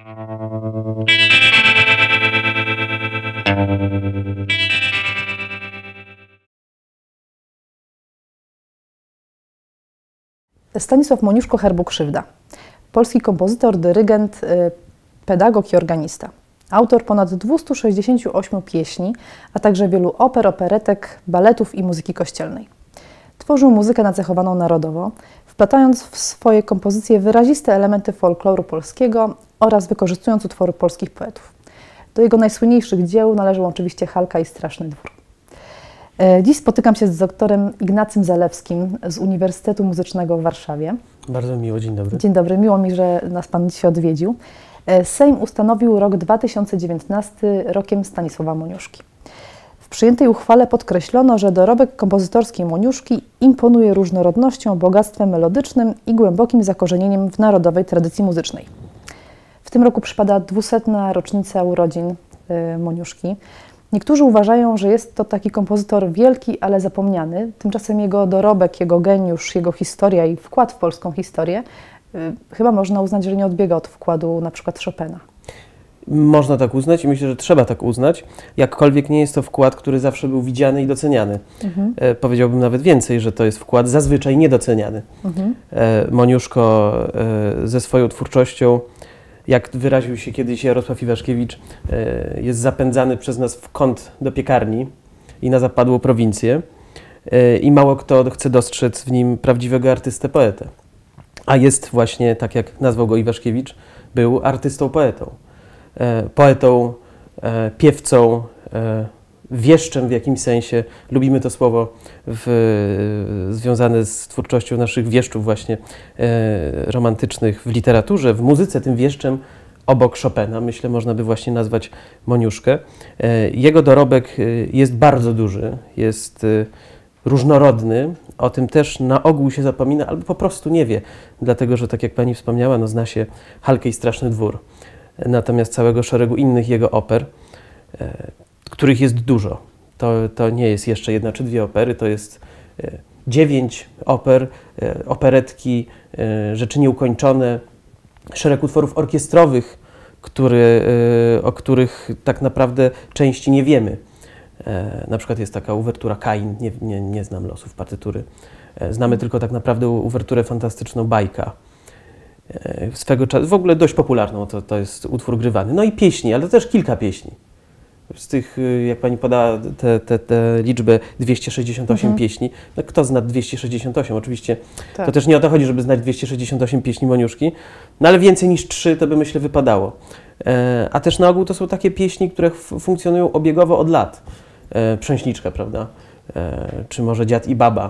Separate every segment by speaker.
Speaker 1: Stanisław Moniuszko-Herbuk-Szywda. Polski kompozytor, dyrygent, pedagog i organista. Autor ponad 268 pieśni, a także wielu oper, operetek, baletów i muzyki kościelnej. Tworzył muzykę nacechowaną narodowo, wplatając w swoje kompozycje wyraziste elementy folkloru polskiego oraz wykorzystując utwory polskich poetów. Do jego najsłynniejszych dzieł należą oczywiście Halka i Straszny Dwór. Dziś spotykam się z doktorem Ignacym Zalewskim z Uniwersytetu Muzycznego w Warszawie.
Speaker 2: Bardzo miło, dzień dobry.
Speaker 1: Dzień dobry, miło mi, że nas Pan dzisiaj odwiedził. Sejm ustanowił rok 2019 rokiem Stanisława Moniuszki. W przyjętej uchwale podkreślono, że dorobek kompozytorski Moniuszki imponuje różnorodnością, bogactwem melodycznym i głębokim zakorzenieniem w narodowej tradycji muzycznej. W tym roku przypada 200. rocznica urodzin Moniuszki. Niektórzy uważają, że jest to taki kompozytor wielki, ale zapomniany. Tymczasem jego dorobek, jego geniusz, jego historia i wkład w polską historię chyba można uznać, że nie odbiega od wkładu na przykład Chopina.
Speaker 2: Można tak uznać i myślę, że trzeba tak uznać, jakkolwiek nie jest to wkład, który zawsze był widziany i doceniany. Powiedziałbym nawet więcej, że to jest wkład zazwyczaj niedoceniany. Moniuszko ze swoją twórczością, jak wyraził się kiedyś Jarosław Iwaszkiewicz, jest zapędzany przez nas w kąt do piekarni i na zapadłą prowincję i mało kto chce dostrzec w nim prawdziwego artystę-poetę. A jest właśnie, tak jak nazwał go Iwaszkiewicz, był artystą-poetą. Poetą, piewcą, wieszczem w jakimś sensie. Lubimy to słowo związane z twórczością naszych wieszczów właśnie romantycznych w literaturze, w muzyce. Tym wieszczem obok Chopina, myślę, można by właśnie nazwać Moniuszkę. Jego dorobek jest bardzo duży, jest różnorodny. O tym też na ogół się zapomina albo po prostu nie wie, dlatego że tak jak Pani wspomniała, no zna się Halkę i Straszny Dwór. Natomiast całego szeregu innych jego oper, których jest dużo. To nie jest jeszcze jedna czy dwie opery, to jest 9 oper, operetki, rzeczy nieukończone, szereg utworów orkiestrowych, o których tak naprawdę części nie wiemy. Na przykład jest taka uwertura Kain, nie znam losów partytury. Znamy tylko tak naprawdę uwerturę fantastyczną Bajka. Swego czasu, w ogóle dość popularną, to jest utwór grywany. No i pieśni, ale też kilka pieśni. Z tych, jak Pani podała tę liczbę 268 pieśni, no kto zna 268? Oczywiście tak. To też nie o to chodzi, żeby znać 268 pieśni Moniuszki, no ale więcej niż 3 to by myślę wypadało. A też na ogół to są takie pieśni, które funkcjonują obiegowo od lat. Przęśliczka, prawda? Czy może Dziad i Baba.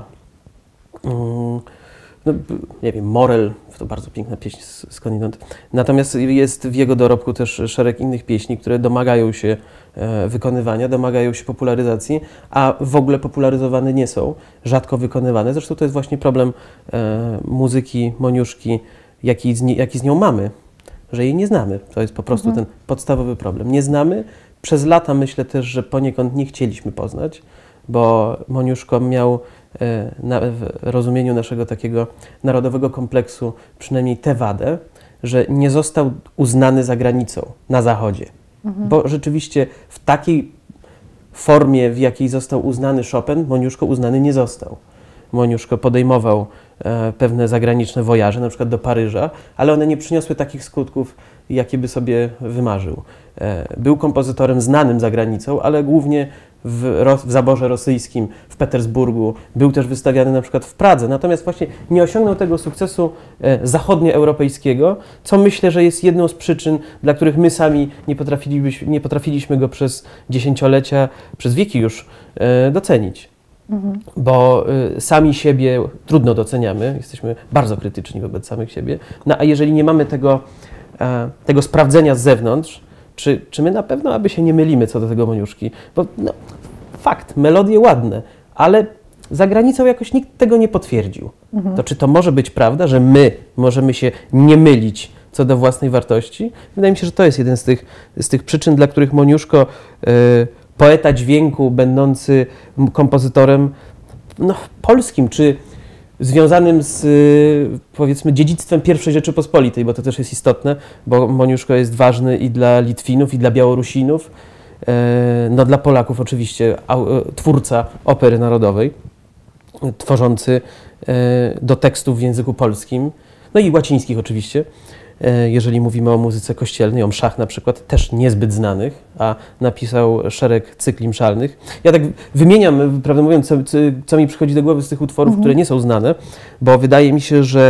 Speaker 2: No, nie wiem, Morel, to bardzo piękna pieśń skądinąd. Natomiast jest w jego dorobku też szereg innych pieśni, które domagają się wykonywania, domagają się popularyzacji, a w ogóle popularyzowane nie są, rzadko wykonywane. Zresztą to jest właśnie problem muzyki Moniuszki, jaki z nią mamy, że jej nie znamy. To jest po prostu ten podstawowy problem. Nie znamy, przez lata myślę też, że poniekąd nie chcieliśmy poznać, bo Moniuszko miał w rozumieniu naszego takiego narodowego kompleksu przynajmniej tę wadę, że nie został uznany za granicą, na Zachodzie. Bo rzeczywiście w takiej formie, w jakiej został uznany Chopin, Moniuszko uznany nie został. Moniuszko podejmował pewne zagraniczne wojaże, na przykład do Paryża, ale one nie przyniosły takich skutków, jakie by sobie wymarzył. Był kompozytorem znanym za granicą, ale głównie w zaborze rosyjskim, w Petersburgu, był też wystawiany na przykład w Pradze, natomiast właśnie nie osiągnął tego sukcesu zachodnioeuropejskiego, co myślę, że jest jedną z przyczyn, dla których my sami nie potrafiliśmy go przez dziesięciolecia, przez wieki już docenić. Bo sami siebie trudno doceniamy, jesteśmy bardzo krytyczni wobec samych siebie, no a jeżeli nie mamy tego sprawdzenia z zewnątrz, czy my na pewno, aby się nie mylimy co do tego Moniuszki, bo no, fakt, melodie ładne, ale za granicą jakoś nikt tego nie potwierdził. To czy to może być prawda, że my możemy się nie mylić co do własnej wartości? Wydaje mi się, że to jest jeden z tych przyczyn, dla których Moniuszko, poeta dźwięku, będący kompozytorem polskim, czy związanym z, powiedzmy, dziedzictwem I Rzeczypospolitej, bo to też jest istotne, bo Moniuszko jest ważny i dla Litwinów, i dla Białorusinów, no dla Polaków oczywiście, twórca opery narodowej, tworzący do tekstów w języku polskim, no i łacińskich oczywiście, jeżeli mówimy o muzyce kościelnej, o mszach na przykład, też niezbyt znanych, a napisał szereg cykli mszalnych. Ja tak wymieniam, prawdę mówiąc, co mi przychodzi do głowy z tych utworów, które nie są znane, bo wydaje mi się, że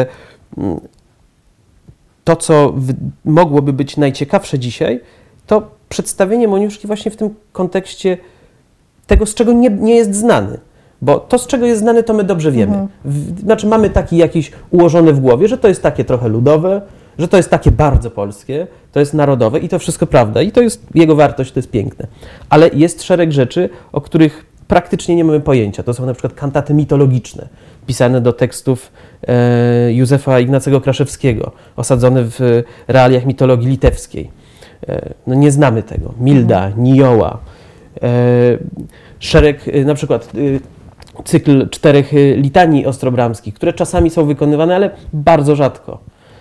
Speaker 2: to, co mogłoby być najciekawsze dzisiaj, to przedstawienie Moniuszki właśnie w tym kontekście tego, z czego nie jest znany. Bo to, z czego jest znany, to my dobrze wiemy. Znaczy mamy taki jakiś ułożone w głowie, że to jest takie trochę ludowe, że to jest takie bardzo polskie, to jest narodowe i to wszystko prawda. I to jest jego wartość, to jest piękne. Ale jest szereg rzeczy, o których praktycznie nie mamy pojęcia. To są na przykład kantaty mitologiczne, pisane do tekstów Józefa Ignacego Kraszewskiego, osadzone w realiach mitologii litewskiej. No nie znamy tego. Milda, Nioła, szereg, na przykład cykl 4 litanii ostrobramskich, które czasami są wykonywane, ale bardzo rzadko.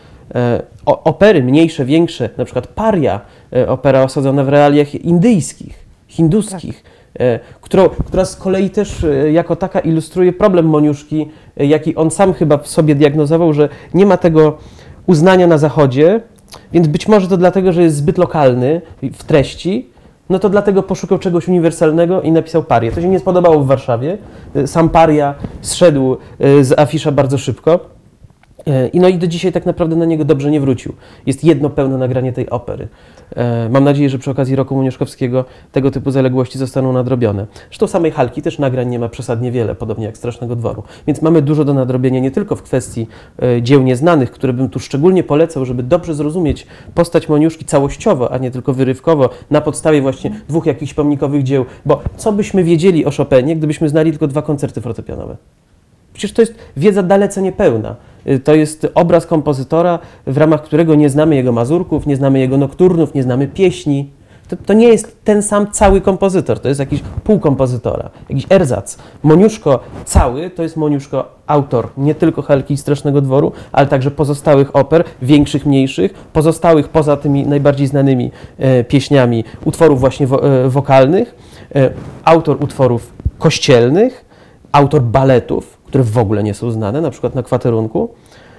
Speaker 2: Opery mniejsze, większe, na przykład Paria, opera osadzona w realiach indyjskich, hinduskich, która z kolei też jako taka ilustruje problem Moniuszki, jaki on sam chyba w sobie diagnozował, że nie ma tego uznania na Zachodzie, więc być może to dlatego, że jest zbyt lokalny w treści, no to dlatego poszukał czegoś uniwersalnego i napisał Parię. To się nie spodobało w Warszawie. Sam Paria zszedł z afisza bardzo szybko. No i do dzisiaj tak naprawdę na niego dobrze nie wrócił. Jest jedno pełne nagranie tej opery. Mam nadzieję, że przy okazji roku Moniuszkowskiego tego typu zaległości zostaną nadrobione. Zresztą samej Halki też nagrań nie ma przesadnie wiele, podobnie jak Strasznego Dworu. Więc mamy dużo do nadrobienia nie tylko w kwestii dzieł nieznanych, które bym tu szczególnie polecał, żeby dobrze zrozumieć postać Moniuszki całościowo, a nie tylko wyrywkowo, na podstawie właśnie 2 jakichś pomnikowych dzieł. Bo co byśmy wiedzieli o Chopinie, gdybyśmy znali tylko 2 koncerty fortepianowe? Przecież to jest wiedza dalece niepełna. To jest obraz kompozytora, w ramach którego nie znamy jego mazurków, nie znamy jego nokturnów, nie znamy pieśni. To nie jest ten sam cały kompozytor, to jest jakiś pół kompozytora, jakiś erzac. Moniuszko cały to jest Moniuszko autor nie tylko Halki i Strasznego Dworu, ale także pozostałych oper, większych, mniejszych, pozostałych poza tymi najbardziej znanymi pieśniami, utworów właśnie wokalnych, autor utworów kościelnych, autor baletów, które w ogóle nie są znane, na przykład na kwaterunku,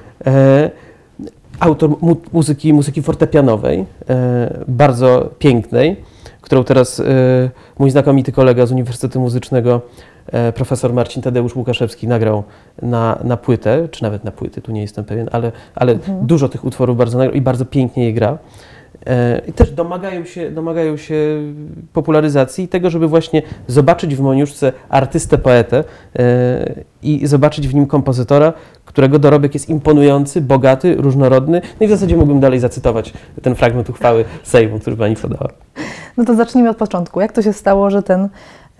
Speaker 2: autor muzyki fortepianowej, bardzo pięknej, którą teraz mój znakomity kolega z Uniwersytetu Muzycznego, profesor Marcin Tadeusz Łukaszewski, nagrał na płytę, czy nawet na płyty, tu nie jestem pewien, ale dużo tych utworów bardzo nagrał i bardzo pięknie je gra. I też domagają się popularyzacji i tego, żeby właśnie zobaczyć w Moniuszce artystę, poetę i zobaczyć w nim kompozytora, którego dorobek jest imponujący, bogaty, różnorodny. No i w zasadzie mógłbym dalej zacytować ten fragment uchwały Sejmu, który Pani podała. No
Speaker 1: to zacznijmy od początku. Jak to się stało, że ten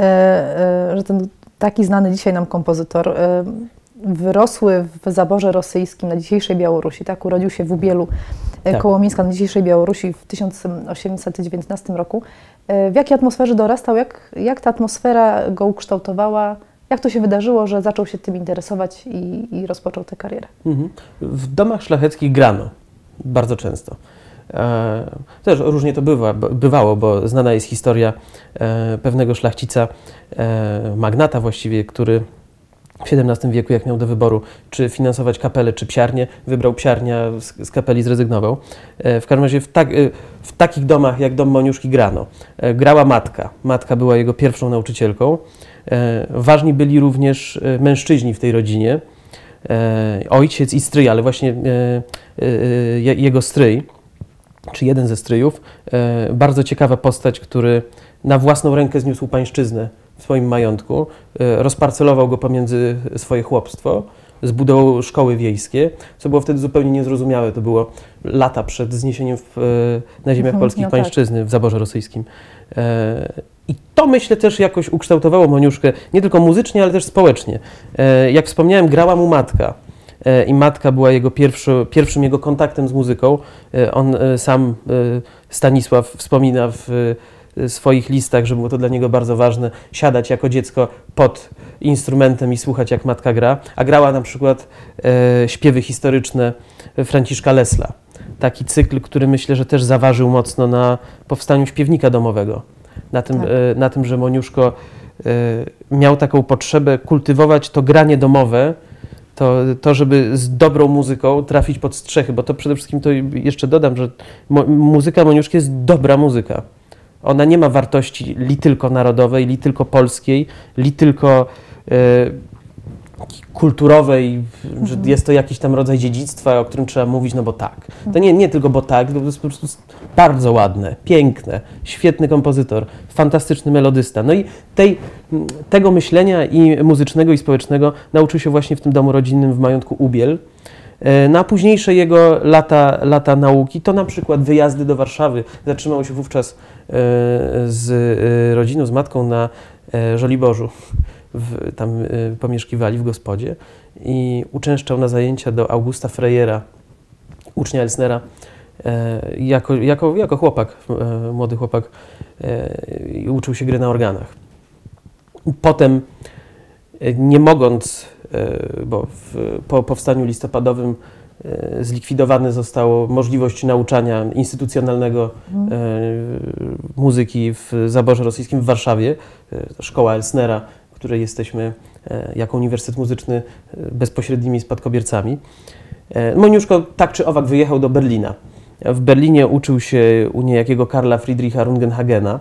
Speaker 1: taki znany dzisiaj nam kompozytor wyrosły w zaborze rosyjskim na dzisiejszej Białorusi, tak? Urodził się w Ubielu koło Mińska na dzisiejszej Białorusi w 1819 roku. W jakiej atmosferze dorastał? Jak ta atmosfera go ukształtowała? Jak to się wydarzyło, że zaczął się tym interesować i rozpoczął tę karierę?
Speaker 2: W domach szlacheckich grano bardzo często. Też różnie to bywało, bo znana jest historia pewnego szlachcica, magnata właściwie, który w XVII wieku, jak miał do wyboru, czy finansować kapelę, czy psiarnię, wybrał psiarnię, z kapeli zrezygnował. W każdym razie w takich domach jak dom Moniuszki grano. Grała matka. Matka była jego pierwszą nauczycielką. Ważni byli również mężczyźni w tej rodzinie. Ojciec i stryj, ale właśnie jego stryj, czy jeden ze stryjów, bardzo ciekawa postać, który na własną rękę zniósł pańszczyznę w swoim majątku, rozparcelował go pomiędzy swoje chłopstwo, zbudował szkoły wiejskie, co było wtedy zupełnie niezrozumiałe. To było lata przed zniesieniem na ziemiach polskich pańszczyzny w zaborze rosyjskim. I to, myślę, też jakoś ukształtowało Moniuszkę nie tylko muzycznie, ale też społecznie. Jak wspomniałem, grała mu matka. I matka była jego pierwszym jego kontaktem z muzyką. On sam, Stanisław, wspomina w swoich listach, że było to dla niego bardzo ważne, siadać jako dziecko pod instrumentem i słuchać, jak matka gra, a grała na przykład śpiewy historyczne Franciszka Lesla. Taki cykl, który myślę, że też zaważył mocno na powstaniu śpiewnika domowego. Na tym, że Moniuszko miał taką potrzebę kultywować to granie domowe, to, żeby z dobrą muzyką trafić pod strzechy, bo to przede wszystkim, to jeszcze dodam, że muzyka Moniuszki jest dobra muzyka. Ona nie ma wartości li tylko narodowej, li tylko polskiej, li tylko kulturowej, że jest to jakiś tam rodzaj dziedzictwa, o którym trzeba mówić, no bo tak. To nie tylko bo tak, to jest po prostu bardzo ładne, piękne, świetny kompozytor, fantastyczny melodysta. No i tego myślenia i muzycznego, i społecznego nauczył się właśnie w tym domu rodzinnym w majątku Ubiel. Na późniejsze jego lata nauki to na przykład wyjazdy do Warszawy. Zatrzymał się wówczas z rodziną, z matką na Żoliborzu. Tam pomieszkiwali w gospodzie i uczęszczał na zajęcia do Augusta Frejera, ucznia Elsnera, jako chłopak, młody chłopak, i uczył się gry na organach. Potem, nie mogąc, bo po powstaniu listopadowym zlikwidowane zostało możliwość nauczania instytucjonalnego muzyki w zaborze rosyjskim w Warszawie, szkoła Elsnera, w której jesteśmy jako Uniwersytet Muzyczny bezpośrednimi spadkobiercami. Moniuszko tak czy owak wyjechał do Berlina. W Berlinie uczył się u niejakiego Karla Friedricha Rungenhagena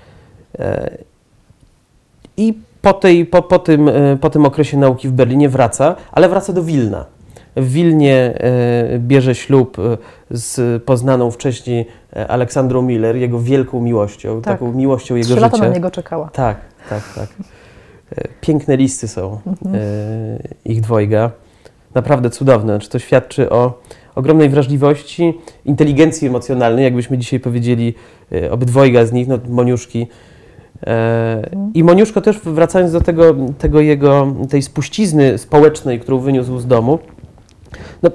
Speaker 2: i po tym okresie nauki w Berlinie wraca, ale wraca do Wilna. W Wilnie bierze ślub z poznaną wcześniej Aleksandrą Miller, jego wielką miłością, taką miłością jego życia.
Speaker 1: 3 lata na niego czekała.
Speaker 2: Tak. Piękne listy są ich dwojga. Naprawdę cudowne. Znaczy, to świadczy o ogromnej wrażliwości, inteligencji emocjonalnej, jakbyśmy dzisiaj powiedzieli, obydwojga z nich, no, Moniuszki. I Moniuszko też, wracając do tej spuścizny społecznej, którą wyniósł z domu, no,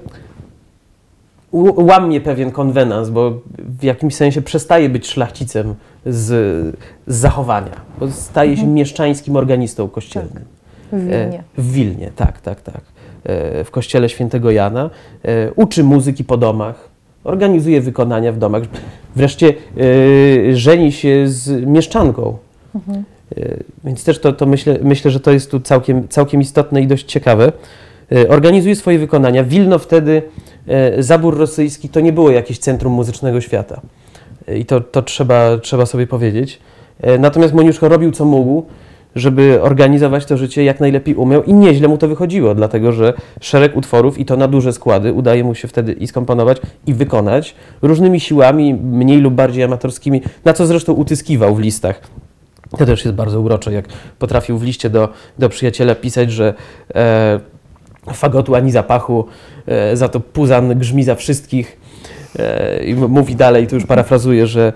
Speaker 2: łamie pewien konwenans, bo w jakimś sensie przestaje być szlachcicem z zachowania, bo staje się mieszczańskim organistą kościelnym.
Speaker 1: Tak. W Wilnie.
Speaker 2: W Wilnie, tak. W kościele świętego Jana. Uczy muzyki po domach, organizuje wykonania w domach. Wreszcie żeni się z mieszczanką. Więc też to myślę, że to jest tu całkiem istotne i dość ciekawe. Organizuje swoje wykonania. Wilno wtedy, zabór rosyjski, to nie było jakieś centrum muzycznego świata. I to trzeba sobie powiedzieć. Natomiast Moniuszko robił co mógł, żeby organizować to życie jak najlepiej umiał i nieźle mu to wychodziło, dlatego że szereg utworów, i to na duże składy, udaje mu się wtedy i skomponować, i wykonać różnymi siłami, mniej lub bardziej amatorskimi, na co zresztą utyskiwał w listach. To też jest bardzo urocze, jak potrafił w liście do przyjaciela pisać, że fagotu ani zapachu, za to puzan grzmi za wszystkich. I mówi dalej, tu już parafrazuję, że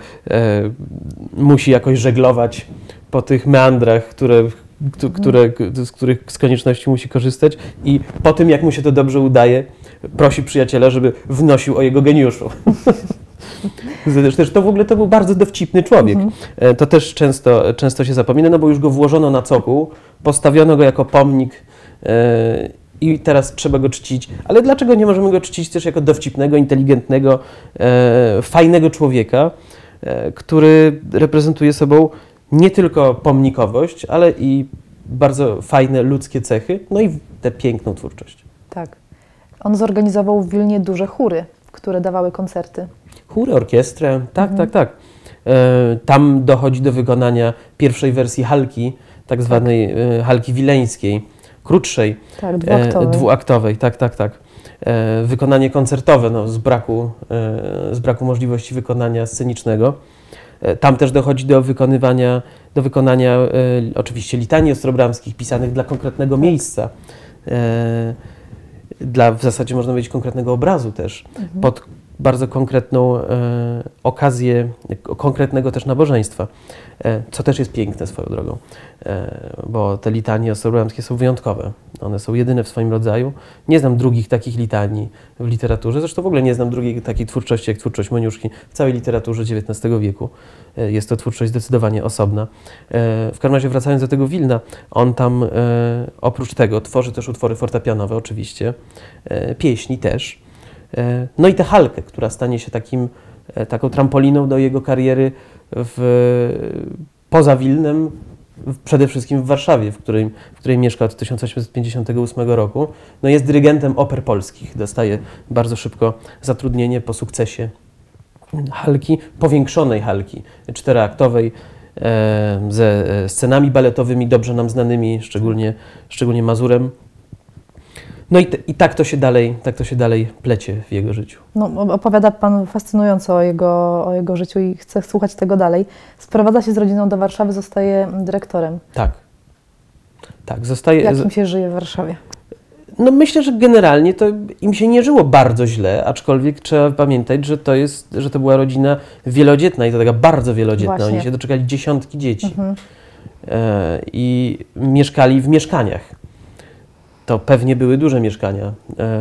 Speaker 2: musi jakoś żeglować po tych meandrach, z których z konieczności musi korzystać, i po tym, jak mu się to dobrze udaje, prosi przyjaciela, żeby wnosił o jego geniuszu. Też to w ogóle to był bardzo dowcipny człowiek. To też często się zapomina, no bo już go włożono na cokół, postawiono go jako pomnik i teraz trzeba go czcić. Ale dlaczego nie możemy go czcić też jako dowcipnego, inteligentnego, fajnego człowieka, który reprezentuje sobą nie tylko pomnikowość, ale i bardzo fajne ludzkie cechy, no i tę piękną twórczość.
Speaker 1: Tak. On zorganizował w Wilnie duże chóry, które dawały koncerty.
Speaker 2: Chóry, orkiestrę, tak. Tam dochodzi do wykonania pierwszej wersji halki, tak zwanej halki wileńskiej, krótszej,
Speaker 1: tak,
Speaker 2: dwuaktowej, tak. Wykonanie koncertowe, no, z braku możliwości wykonania scenicznego. Tam też dochodzi do wykonania oczywiście litanii ostrobramskich, pisanych dla konkretnego miejsca, w zasadzie można powiedzieć konkretnego obrazu też, pod bardzo konkretną okazję konkretnego też nabożeństwa, co też jest piękne swoją drogą, bo te litanie ostrołębskie są wyjątkowe. One są jedyne w swoim rodzaju. Nie znam drugich takich litanii w literaturze, zresztą w ogóle nie znam drugiej takiej twórczości jak twórczość Moniuszki w całej literaturze XIX wieku. Jest to twórczość zdecydowanie osobna. W każdym razie wracając do tego Wilna, on tam oprócz tego tworzy też utwory fortepianowe oczywiście, pieśni też. No i tę Halkę, która stanie się taką trampoliną do jego kariery poza Wilnem, przede wszystkim w Warszawie, w której mieszka od 1858 roku. No jest dyrygentem oper polskich. Dostaje bardzo szybko zatrudnienie po sukcesie Halki, powiększonej Halki, czteroaktowej, ze scenami baletowymi dobrze nam znanymi, szczególnie Mazurem. No i tak to się dalej plecie w jego życiu.
Speaker 1: No, opowiada Pan fascynująco o jego życiu i chcę słuchać tego dalej. Sprowadza się z rodziną do Warszawy, zostaje dyrektorem.
Speaker 2: Tak, zostaje.
Speaker 1: Jak im się żyje w Warszawie?
Speaker 2: No myślę, że generalnie to im się nie żyło bardzo źle, aczkolwiek trzeba pamiętać, że to była rodzina wielodzietna i to taka bardzo wielodzietna.
Speaker 1: Właśnie.
Speaker 2: Oni się doczekali dziesiątki dzieci i mieszkali w mieszkaniach. To pewnie były duże mieszkania,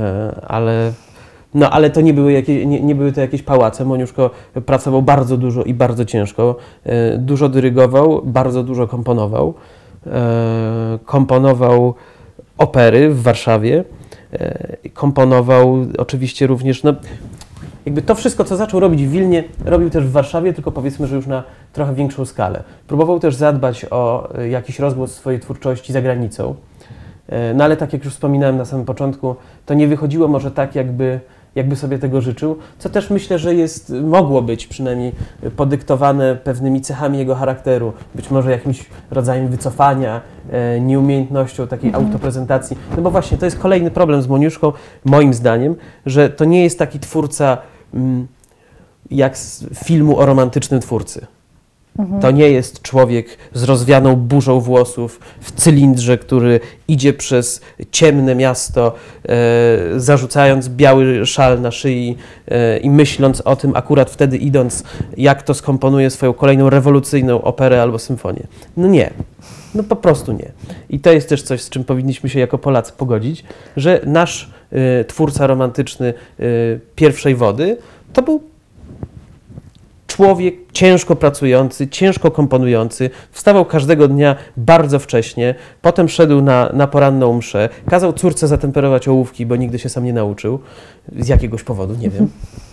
Speaker 2: ale to nie były to jakieś pałace. Moniuszko pracował bardzo dużo i bardzo ciężko. Dużo dyrygował, bardzo dużo komponował. Komponował opery w Warszawie. Komponował oczywiście również, jakby to wszystko, co zaczął robić w Wilnie, robił też w Warszawie, tylko powiedzmy, że już na trochę większą skalę. Próbował też zadbać o jakiś rozgłos swojej twórczości za granicą. No ale tak jak już wspominałem na samym początku, to nie wychodziło może tak, jakby sobie tego życzył, co też myślę, że mogło być przynajmniej podyktowane pewnymi cechami jego charakteru, być może jakimś rodzajem wycofania, nieumiejętnością takiej autoprezentacji. No bo właśnie to jest kolejny problem z Moniuszką, moim zdaniem, że to nie jest taki twórca jak z filmu o romantycznym twórcy. To nie jest człowiek z rozwianą burzą włosów w cylindrze, który idzie przez ciemne miasto, zarzucając biały szal na szyi i myśląc o tym akurat wtedy idąc, jak to skomponuje swoją kolejną rewolucyjną operę albo symfonię. No nie. No po prostu nie. I to jest też coś, z czym powinniśmy się jako Polacy pogodzić, że nasz twórca romantyczny pierwszej wody to był człowiek ciężko pracujący, ciężko komponujący, wstawał każdego dnia bardzo wcześnie, potem szedł na poranną mszę, kazał córce zatemperować ołówki, bo nigdy się sam nie nauczył, z jakiegoś powodu, nie wiem.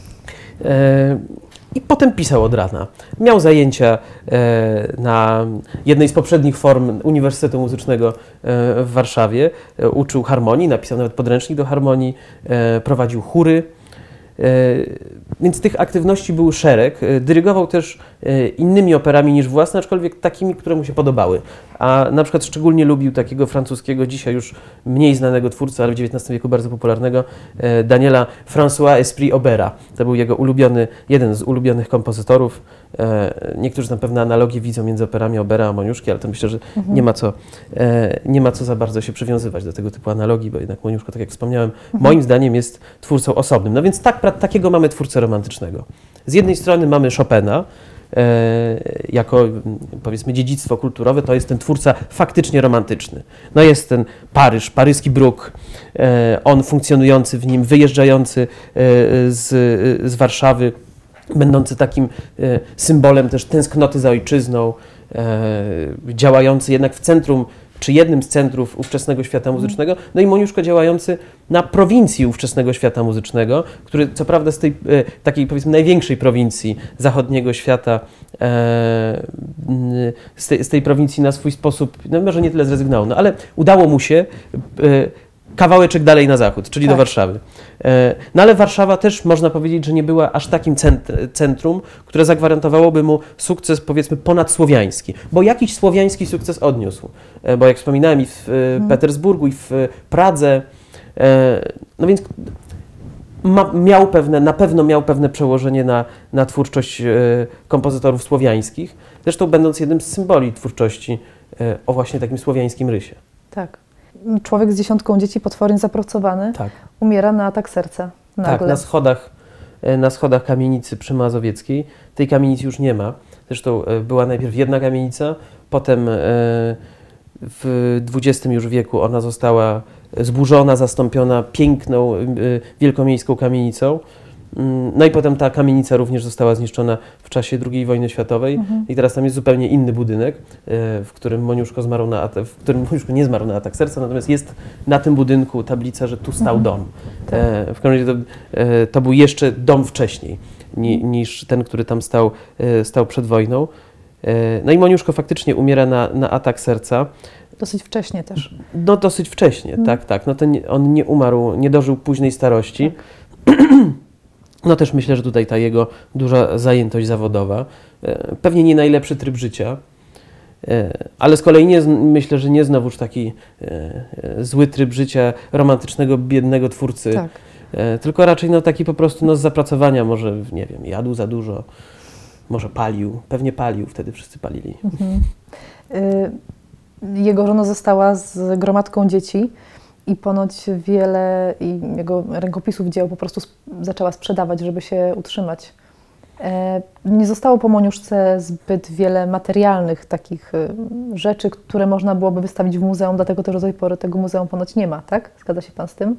Speaker 2: I potem pisał od rana. Miał zajęcia na jednej z poprzednich form Uniwersytetu Muzycznego w Warszawie, uczył harmonii, napisał nawet podręcznik do harmonii, prowadził chóry. Więc tych aktywności był szereg. Dyrygował też innymi operami niż własne, aczkolwiek takimi, które mu się podobały. A na przykład szczególnie lubił takiego francuskiego, dzisiaj już mniej znanego twórcę, ale w XIX wieku bardzo popularnego, Daniela François Esprit Aubera. To był jego jeden z ulubionych kompozytorów. Niektórzy na pewno analogię widzą między operami Aubera a Moniuszki, ale to myślę, że nie ma co za bardzo się przywiązywać do tego typu analogii, bo jednak Moniuszko, tak jak wspomniałem, moim zdaniem jest twórcą osobnym. No więc takiego mamy twórcę romantycznego. Z jednej strony mamy Chopina, jako powiedzmy dziedzictwo kulturowe, to jest ten twórca faktycznie romantyczny. No jest ten Paryż, paryski bruk, on funkcjonujący w nim, wyjeżdżający z Warszawy, będący takim symbolem też tęsknoty za ojczyzną, działający jednak w centrum, czy jednym z centrów ówczesnego świata muzycznego, no i Moniuszko działający na prowincji ówczesnego świata muzycznego, który co prawda z tej takiej powiedzmy największej prowincji zachodniego świata, z tej prowincji na swój sposób, no może nie tyle zrezygnował, no ale udało mu się kawałeczek dalej na zachód, czyli do Warszawy. No ale Warszawa też można powiedzieć, że nie była aż takim centrum, które zagwarantowałoby mu sukces powiedzmy ponadsłowiański, bo jakiś słowiański sukces odniósł, bo jak wspominałem i w Petersburgu i w Pradze, no więc na pewno miał pewne przełożenie na twórczość kompozytorów słowiańskich, zresztą będąc jednym z symboli twórczości o właśnie takim słowiańskim rysie.
Speaker 1: Tak. Człowiek z 10 dzieci, potwornie zapracowany, umiera na atak serca nagle.
Speaker 2: Tak, na schodach na schodach kamienicy przy Mazowieckiej. Tej kamienicy już nie ma. Zresztą była najpierw jedna kamienica, potem w XX już wieku ona została zburzona, zastąpiona piękną, wielkomiejską kamienicą. No i potem ta kamienica również została zniszczona w czasie II wojny światowej i teraz tam jest zupełnie inny budynek, w którym Moniuszko nie zmarł na atak serca, natomiast jest na tym budynku tablica, że tu stał dom. W każdym razie to był jeszcze dom wcześniej niż ten, który tam stał przed wojną. No i Moniuszko faktycznie umiera na atak serca.
Speaker 1: Dosyć wcześnie też.
Speaker 2: No dosyć wcześnie, tak. No to on nie umarł, nie dożył późnej starości. Tak. No też myślę, że tutaj ta jego duża zajętość zawodowa, pewnie nie najlepszy tryb życia, ale z kolei myślę, że nie znowuż taki zły tryb życia romantycznego, biednego twórcy, tak. Tylko raczej no, taki po prostu z zapracowania, może nie wiem, jadł za dużo, może palił, pewnie palił, wtedy wszyscy palili.
Speaker 1: Jego żona została z gromadką dzieci. I ponoć wiele jego rękopisów dzieł po prostu zaczęła sprzedawać, żeby się utrzymać. Nie zostało po Moniuszce zbyt wiele materialnych takich rzeczy, które można byłoby wystawić w muzeum, dlatego też do tej pory tego muzeum ponoć nie ma, tak? Zgadza się Pan z tym?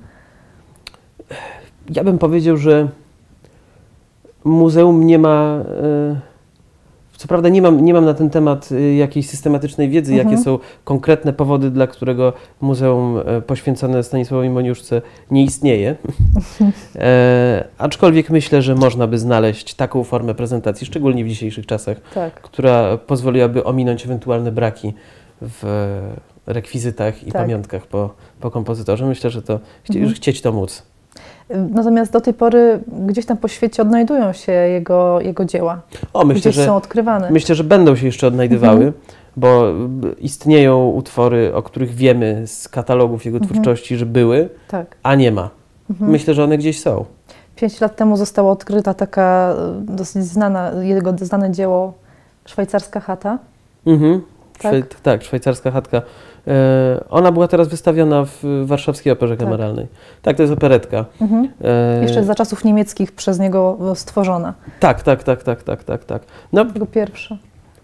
Speaker 2: Ja bym powiedział, że muzeum nie ma... Co prawda nie mam na ten temat jakiejś systematycznej wiedzy, jakie są konkretne powody, dla którego muzeum poświęcone Stanisławowi Moniuszce nie istnieje. Aczkolwiek myślę, że można by znaleźć taką formę prezentacji, szczególnie w dzisiejszych czasach, tak. która pozwoliłaby ominąć ewentualne braki w rekwizytach i pamiątkach po kompozytorze. Myślę, że to chcieć to móc.
Speaker 1: Natomiast do tej pory gdzieś tam po świecie odnajdują się jego dzieła. Gdzieś są odkrywane.
Speaker 2: Myślę, że będą się jeszcze odnajdywały, bo istnieją utwory, o których wiemy z katalogów jego twórczości, że były, a nie ma. Myślę, że one gdzieś są.
Speaker 1: 5 lat temu została odkryta taka dosyć jego znane dzieło Szwajcarska chata.
Speaker 2: Tak, Szwajcarska chatka. Ona była teraz wystawiona w Warszawskiej Operze Kameralnej. Tak, to jest operetka.
Speaker 1: Jeszcze za czasów niemieckich przez niego stworzona.
Speaker 2: Tak. No,
Speaker 1: jego pierwsza.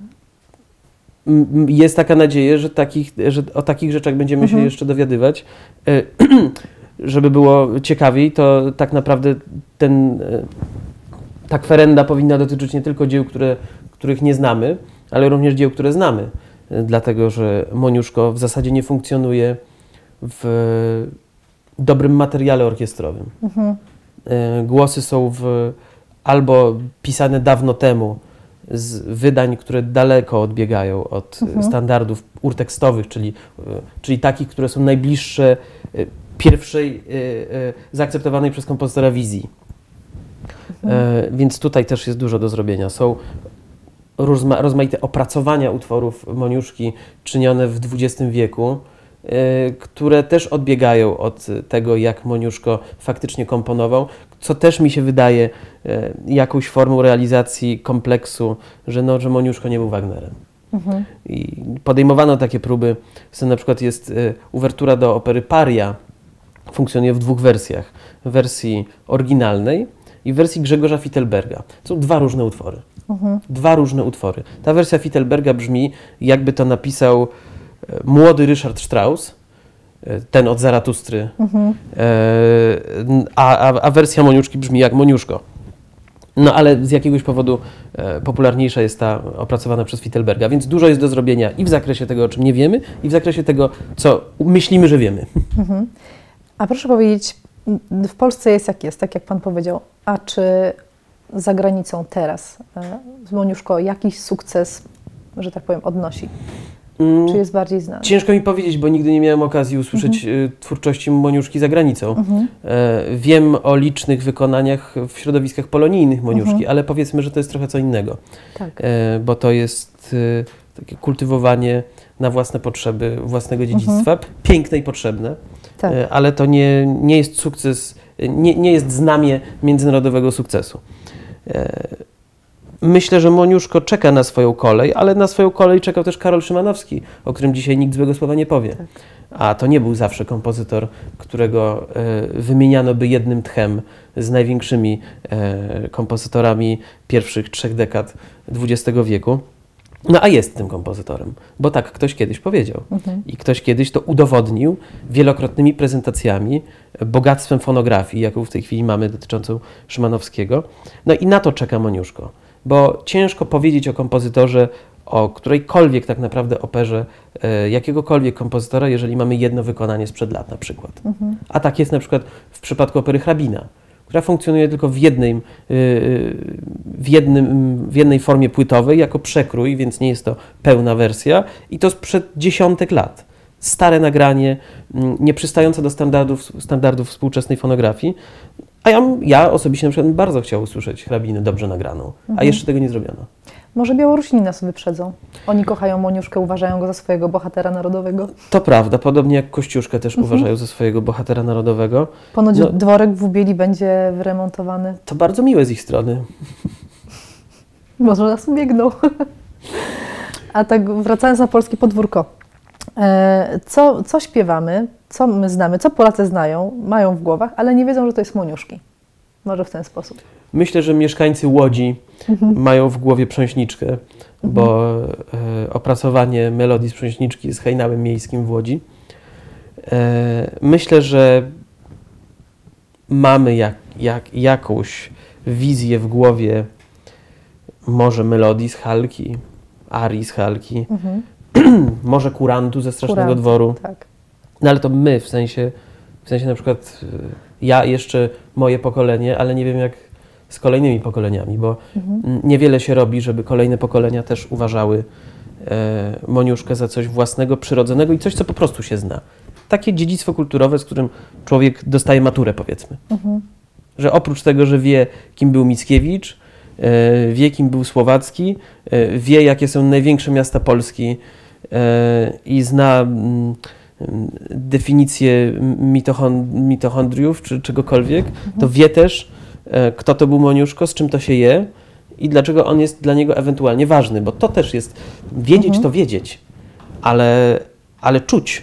Speaker 2: Jest taka nadzieja, że o takich rzeczach będziemy się jeszcze dowiadywać. Żeby było ciekawiej, to tak naprawdę ta kwerenda powinna dotyczyć nie tylko dzieł, których nie znamy, ale również dzieł, które znamy. Dlatego, że Moniuszko w zasadzie nie funkcjonuje w dobrym materiale orkiestrowym. Głosy są albo pisane dawno temu z wydań, które daleko odbiegają od standardów urtekstowych, czyli takich, które są najbliższe pierwszej zaakceptowanej przez kompozytora wizji. Więc tutaj też jest dużo do zrobienia. Są rozmaite opracowania utworów Moniuszki czynione w XX wieku, które też odbiegają od tego, jak Moniuszko faktycznie komponował, co też mi się wydaje jakąś formą realizacji kompleksu, że Moniuszko nie był Wagnerem. I podejmowano takie próby, że na przykład jest uwertura do opery Paria, funkcjonuje w 2 wersjach. W wersji oryginalnej i w wersji Grzegorza Fittelberga. Są 2 różne utwory. 2 różne utwory. Ta wersja Fittelberga brzmi, jakby to napisał młody Ryszard Strauss, ten od Zaratustry, a wersja Moniuszki brzmi jak Moniuszko. No ale z jakiegoś powodu popularniejsza jest ta opracowana przez Fittelberga, więc dużo jest do zrobienia i w zakresie tego, o czym nie wiemy, i w zakresie tego, co myślimy, że wiemy.
Speaker 1: A proszę powiedzieć, w Polsce jest, tak jak Pan powiedział, a czy za granicą teraz Moniuszko jakiś sukces, że tak powiem, odnosi? Czy jest bardziej znany?
Speaker 2: Ciężko mi powiedzieć, bo nigdy nie miałem okazji usłyszeć twórczości Moniuszki za granicą. Wiem o licznych wykonaniach w środowiskach polonijnych Moniuszki, ale powiedzmy, że to jest trochę co innego. Tak. Bo to jest takie kultywowanie na własne potrzeby własnego dziedzictwa, piękne i potrzebne, ale to nie jest sukces, nie jest znamie międzynarodowego sukcesu. Myślę, że Moniuszko czeka na swoją kolej, ale na swoją kolej czekał też Karol Szymanowski, o którym dzisiaj nikt złego słowa nie powie. a to nie był zawsze kompozytor, którego wymieniano by jednym tchem z największymi kompozytorami pierwszych 3 dekad XX wieku. No a jest tym kompozytorem, bo tak ktoś kiedyś powiedział. I ktoś kiedyś to udowodnił wielokrotnymi prezentacjami, bogactwem fonografii, jaką w tej chwili mamy dotyczącą Szymanowskiego. No i na to czeka Moniuszko, bo ciężko powiedzieć o kompozytorze, o którejkolwiek tak naprawdę operze jakiegokolwiek kompozytora, jeżeli mamy jedno wykonanie sprzed lat na przykład. A tak jest na przykład w przypadku opery Hrabina, która funkcjonuje tylko w jednej formie płytowej, jako przekrój, więc nie jest to pełna wersja i to sprzed dziesiątek lat. Stare nagranie, nieprzystające do standardów współczesnej fonografii, a ja osobiście na przykład bym bardzo chciał usłyszeć Hrabinę dobrze nagraną, a jeszcze tego nie zrobiono.
Speaker 1: Może Białorusini nas wyprzedzą. Oni kochają Moniuszkę, uważają go za swojego bohatera narodowego.
Speaker 2: To prawda, podobnie jak Kościuszkę też uważają za swojego bohatera narodowego.
Speaker 1: Ponoć dworek w Ubieli będzie wyremontowany.
Speaker 2: To bardzo miłe z ich strony.
Speaker 1: Może nas ubiegną. A tak wracając na polskie podwórko. Co śpiewamy, co my znamy, co Polacy znają, mają w głowach, ale nie wiedzą, że to jest Moniuszki. Może w ten sposób.
Speaker 2: Myślę, że mieszkańcy Łodzi mają w głowie Prząśniczkę, bo opracowanie melodii z Prząśniczki jest hejnałem miejskim w Łodzi. Myślę, że mamy jakąś wizję w głowie może melodii z Halki, arii z Halki, może kurantu ze Strasznego Dworu.
Speaker 1: Tak.
Speaker 2: No ale to my, w sensie na przykład ja jeszcze moje pokolenie, ale nie wiem jak z kolejnymi pokoleniami, bo niewiele się robi, żeby kolejne pokolenia też uważały Moniuszkę za coś własnego, przyrodzonego i coś, co po prostu się zna. Takie dziedzictwo kulturowe, z którym człowiek dostaje maturę, powiedzmy. Że oprócz tego, że wie, kim był Mickiewicz, wie, kim był Słowacki, wie, jakie są największe miasta Polski i zna definicję mitochondriów czy czegokolwiek, to wie też, kto to był Moniuszko, z czym to się je i dlaczego on jest dla niego ewentualnie ważny, bo to też jest wiedzieć, to wiedzieć, ale czuć.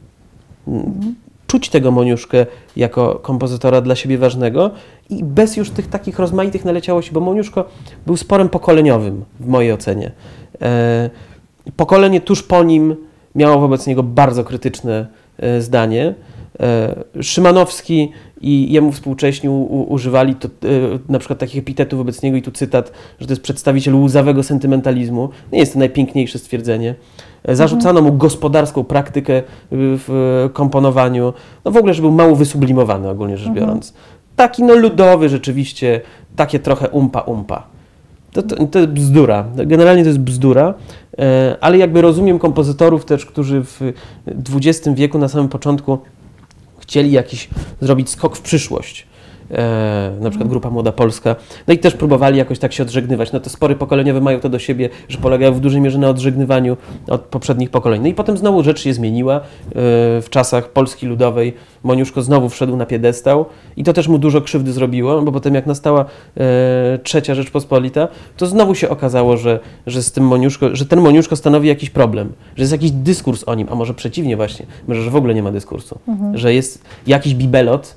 Speaker 2: Czuć tego Moniuszkę jako kompozytora dla siebie ważnego i bez już tych takich rozmaitych naleciałości, bo Moniuszko był sporem pokoleniowym w mojej ocenie. Pokolenie tuż po nim miało wobec niego bardzo krytyczne zdanie. Szymanowski i jemu współcześni używali na przykład takich epitetów wobec niego i tu cytat, że to jest przedstawiciel łzawego sentymentalizmu. Nie jest to najpiękniejsze stwierdzenie. Zarzucano mu gospodarską praktykę w komponowaniu. No w ogóle, że był mało wysublimowany ogólnie rzecz biorąc. Taki ludowy rzeczywiście, takie trochę umpa. To jest bzdura. Generalnie to jest bzdura, ale jakby rozumiem kompozytorów też, którzy w XX wieku na samym początku chcieli zrobić skok w przyszłość. Na przykład Grupa Młoda Polska. No i też próbowali jakoś tak się odżegnywać. No te spory pokoleniowe mają to do siebie, że polegają w dużej mierze na odżegnywaniu od poprzednich pokoleń. No i potem znowu rzecz się zmieniła. W czasach Polski Ludowej Moniuszko znowu wszedł na piedestał i to też mu dużo krzywdy zrobiło, bo potem jak nastała Trzecia Rzeczpospolita, to znowu się okazało, że ten Moniuszko stanowi jakiś problem, że jest jakiś dyskurs o nim, a może przeciwnie właśnie, może że w ogóle nie ma dyskursu, że jest jakiś bibelot,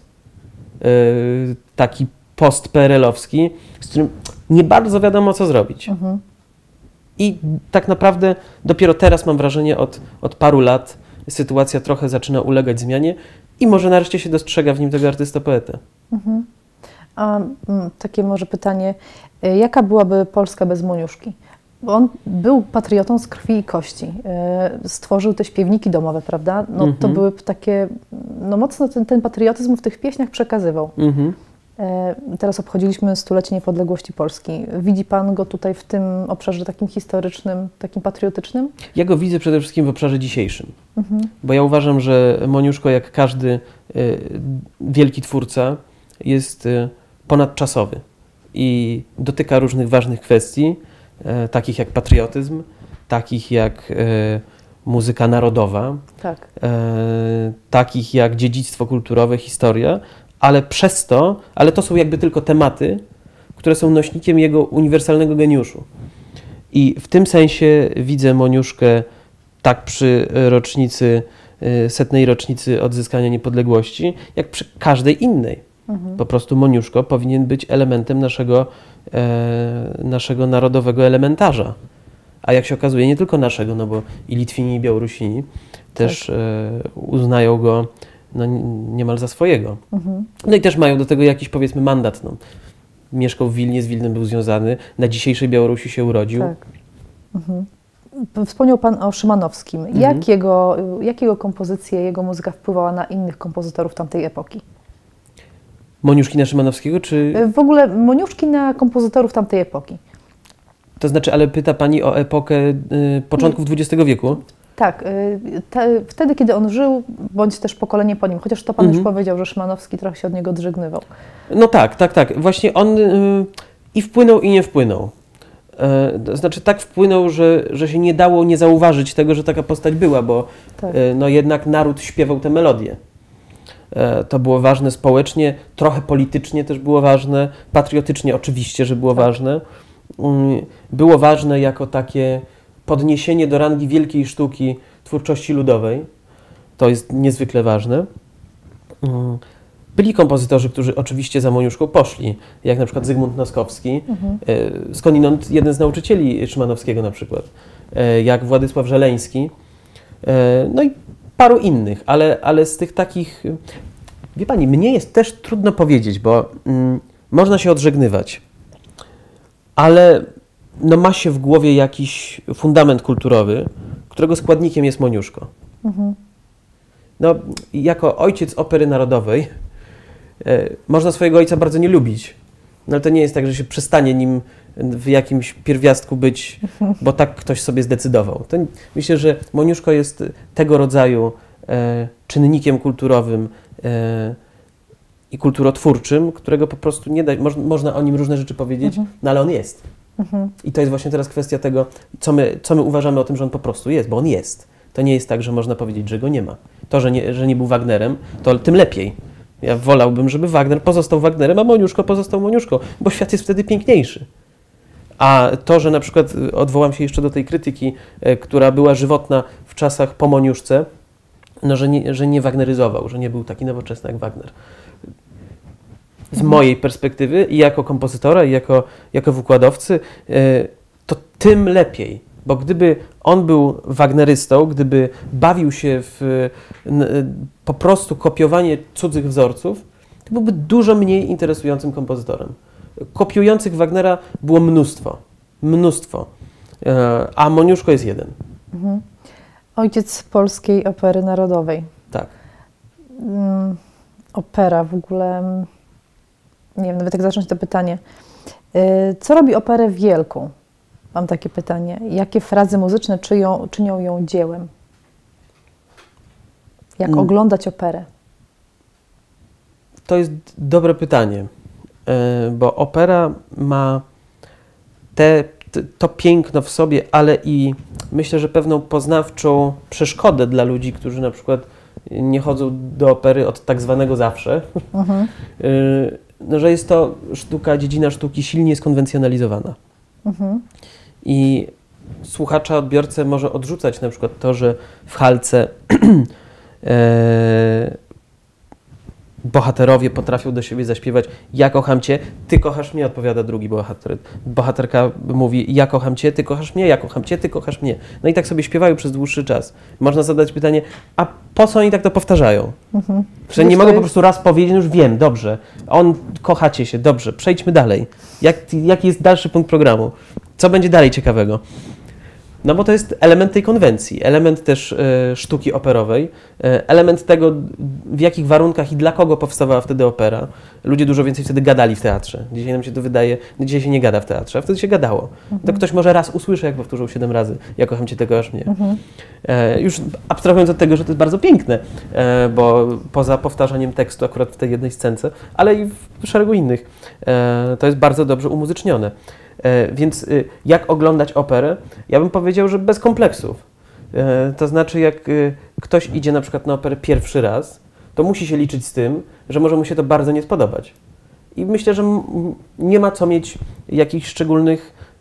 Speaker 2: taki post-PRL-owski, z którym nie bardzo wiadomo, co zrobić. I tak naprawdę dopiero teraz mam wrażenie, od paru lat sytuacja trochę zaczyna ulegać zmianie i może nareszcie się dostrzega w nim tego artysta-poetę.
Speaker 1: A takie może pytanie, jaka byłaby Polska bez Moniuszki? Bo on był patriotą z krwi i kości. Stworzył te śpiewniki domowe, prawda? No to były takie, mocno ten patriotyzm w tych pieśniach przekazywał. Teraz obchodziliśmy stulecie niepodległości Polski. Widzi Pan go tutaj w tym obszarze takim historycznym, takim patriotycznym?
Speaker 2: Ja go widzę przede wszystkim w obszarze dzisiejszym. Bo ja uważam, że Moniuszko, jak każdy wielki twórca, jest ponadczasowy i dotyka różnych ważnych kwestii, takich jak patriotyzm, takich jak muzyka narodowa, takich jak dziedzictwo kulturowe, historia, ale to są jakby tylko tematy, które są nośnikiem jego uniwersalnego geniuszu. I w tym sensie widzę Moniuszkę tak przy rocznicy 100. rocznicy odzyskania niepodległości, jak przy każdej innej. Po prostu Moniuszko powinien być elementem naszego narodowego elementarza. A jak się okazuje, nie tylko naszego, no bo i Litwini, i Białorusini też uznają go no, niemal za swojego. No i też mają do tego jakiś, powiedzmy, mandat. No. Mieszkał w Wilnie, z Wilnem był związany, na dzisiejszej Białorusi się urodził.
Speaker 1: Tak. Wspomniał Pan o Szymanowskim. Jak jego kompozycje, jego muzyka wpływała na innych kompozytorów tamtej epoki?
Speaker 2: Moniuszki na Szymanowskiego, czy...
Speaker 1: W ogóle Moniuszki na kompozytorów tamtej epoki.
Speaker 2: To znaczy, ale pyta Pani o epokę początków XX wieku?
Speaker 1: Tak, wtedy, kiedy on żył, bądź też pokolenie po nim. Chociaż to Pan już powiedział, że Szymanowski trochę się od niego odżegnywał.
Speaker 2: No tak. Właśnie on i wpłynął, i nie wpłynął. To znaczy tak wpłynął, że się nie dało nie zauważyć tego, że taka postać była, bo no jednak naród śpiewał te melodie. To było ważne społecznie, trochę politycznie też było ważne, patriotycznie oczywiście, że było ważne. Było ważne jako takie podniesienie do rangi wielkiej sztuki twórczości ludowej. To jest niezwykle ważne. Byli kompozytorzy, którzy oczywiście za Moniuszką poszli, jak na przykład Zygmunt Noskowski, skądinąd jeden z nauczycieli Szymanowskiego na przykład, jak Władysław Żeleński, no i paru innych, ale z tych takich, wie Pani, mnie jest też trudno powiedzieć, bo można się odżegnywać, ale no ma się w głowie jakiś fundament kulturowy, którego składnikiem jest Moniuszko. No, jako ojciec opery narodowej można swojego ojca bardzo nie lubić, no ale to nie jest tak, że się przestanie nim w jakimś pierwiastku być, bo tak ktoś sobie zdecydował. To myślę, że Moniuszko jest tego rodzaju czynnikiem kulturowym i kulturotwórczym, którego po prostu nie da, można o nim różne rzeczy powiedzieć, no ale on jest. I to jest właśnie teraz kwestia tego, co my uważamy o tym, że on po prostu jest, bo on jest. To nie jest tak, że można powiedzieć, że go nie ma. To, że nie był Wagnerem, to tym lepiej. Ja wolałbym, żeby Wagner pozostał Wagnerem, a Moniuszko pozostał Moniuszką, bo świat jest wtedy piękniejszy. A to, że na przykład odwołam się jeszcze do tej krytyki, która była żywotna w czasach po Moniuszce, no, że nie wagneryzował, że nie był taki nowoczesny jak Wagner. Z mojej perspektywy i jako kompozytora, i jako wykładowcy, to tym lepiej. Bo gdyby on był wagnerystą, gdyby bawił się w po prostu kopiowanie cudzych wzorców, to byłby dużo mniej interesującym kompozytorem. Kopiujących Wagnera było mnóstwo. Mnóstwo. A Moniuszko jest jeden.
Speaker 1: Ojciec polskiej opery narodowej.
Speaker 2: Tak.
Speaker 1: Opera w ogóle... Nie wiem, nawet jak zacząć to pytanie. Co robi operę wielką? Mam takie pytanie. Jakie frazy muzyczne czynią ją dziełem? Jak oglądać operę?
Speaker 2: To jest dobre pytanie, bo opera ma to piękno w sobie, ale i myślę, że pewną poznawczą przeszkodę dla ludzi, którzy na przykład nie chodzą do opery od tak zwanego zawsze, no, że jest to dziedzina sztuki silnie skonwencjonalizowana. I słuchacza, odbiorcę może odrzucać na przykład to, że w Halce bohaterowie potrafią do siebie zaśpiewać ja kocham cię, ty kochasz mnie, odpowiada drugi bohater. Bohaterka mówi ja kocham cię, ty kochasz mnie, ja kocham cię, ty kochasz mnie. No i tak sobie śpiewają przez dłuższy czas. Można zadać pytanie, a po co oni tak to powtarzają? Że nie mogą po prostu raz powiedzieć, no już wiem, dobrze, kochacie się, dobrze, przejdźmy dalej. Jaki jest dalszy punkt programu? Co będzie dalej ciekawego? No bo to jest element tej konwencji, element też sztuki operowej, element tego, w jakich warunkach i dla kogo powstawała wtedy opera. Ludzie dużo więcej wtedy gadali w teatrze. Dzisiaj nam się to wydaje, dzisiaj się nie gada w teatrze, a wtedy się gadało. To ktoś może raz usłyszy, jak powtórzył 7 razy, ja kocham cię, ty kochasz mnie. Już abstrahując od tego, że to jest bardzo piękne, bo poza powtarzaniem tekstu akurat w tej jednej scence, ale i w szeregu innych, to jest bardzo dobrze umuzycznione. Więc jak oglądać operę? Ja bym powiedział, że bez kompleksów. To znaczy, jak ktoś idzie na przykład na operę pierwszy raz, to musi się liczyć z tym, że może mu się to bardzo nie spodobać. I myślę, że nie ma co mieć jakichś szczególnych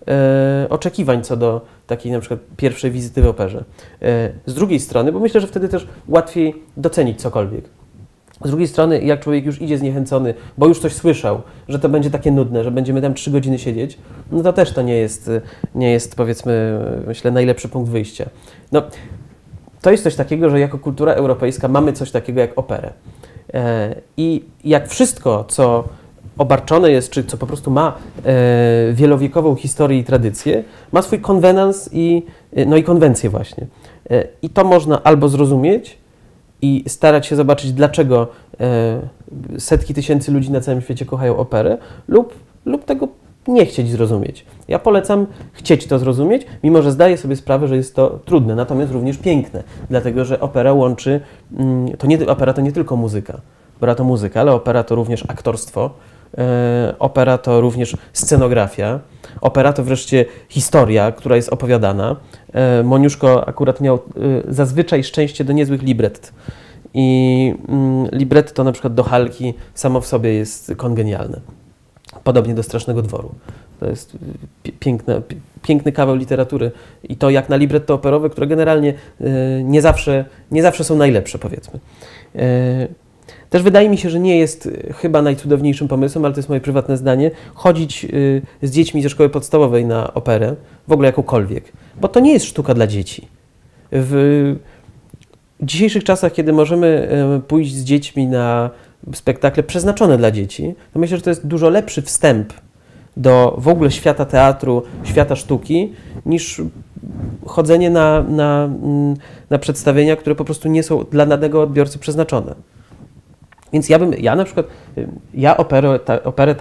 Speaker 2: oczekiwań co do takiej na przykład pierwszej wizyty w operze. Z drugiej strony, bo myślę, że wtedy też łatwiej docenić cokolwiek. Z drugiej strony, jak człowiek już idzie zniechęcony, bo już coś słyszał, że to będzie takie nudne, że będziemy tam 3 godziny siedzieć, no to też to nie jest powiedzmy, myślę, najlepszy punkt wyjścia. No, to jest coś takiego, że jako kultura europejska mamy coś takiego jak operę. I jak wszystko, co obarczone jest, czy co po prostu ma wielowiekową historię i tradycję, ma swój konwenans i konwencję właśnie. I to można albo zrozumieć i starać się zobaczyć, dlaczego setki tysięcy ludzi na całym świecie kochają operę, lub tego nie chcieć zrozumieć. Ja polecam chcieć to zrozumieć, mimo że zdaję sobie sprawę, że jest to trudne, natomiast również piękne, dlatego że opera łączy, opera to nie tylko muzyka, opera to muzyka, ale opera to również aktorstwo, opera to również scenografia, opera to wreszcie historia, która jest opowiadana. Moniuszko akurat miał zazwyczaj szczęście do niezłych libret i libretto na przykład do Halki samo w sobie jest kongenialne. Podobnie do Strasznego Dworu. To jest piękny kawał literatury i to jak na libretto operowe, które generalnie nie zawsze są najlepsze, powiedzmy. Też wydaje mi się, że nie jest chyba najcudowniejszym pomysłem, ale to jest moje prywatne zdanie, chodzić z dziećmi ze szkoły podstawowej na operę, w ogóle jakąkolwiek, bo to nie jest sztuka dla dzieci. W dzisiejszych czasach, kiedy możemy pójść z dziećmi na spektakle przeznaczone dla dzieci, to myślę, że to jest dużo lepszy wstęp do w ogóle świata teatru, świata sztuki, niż chodzenie na przedstawienia, które po prostu nie są dla danego odbiorcy przeznaczone. Więc ja na przykład, operę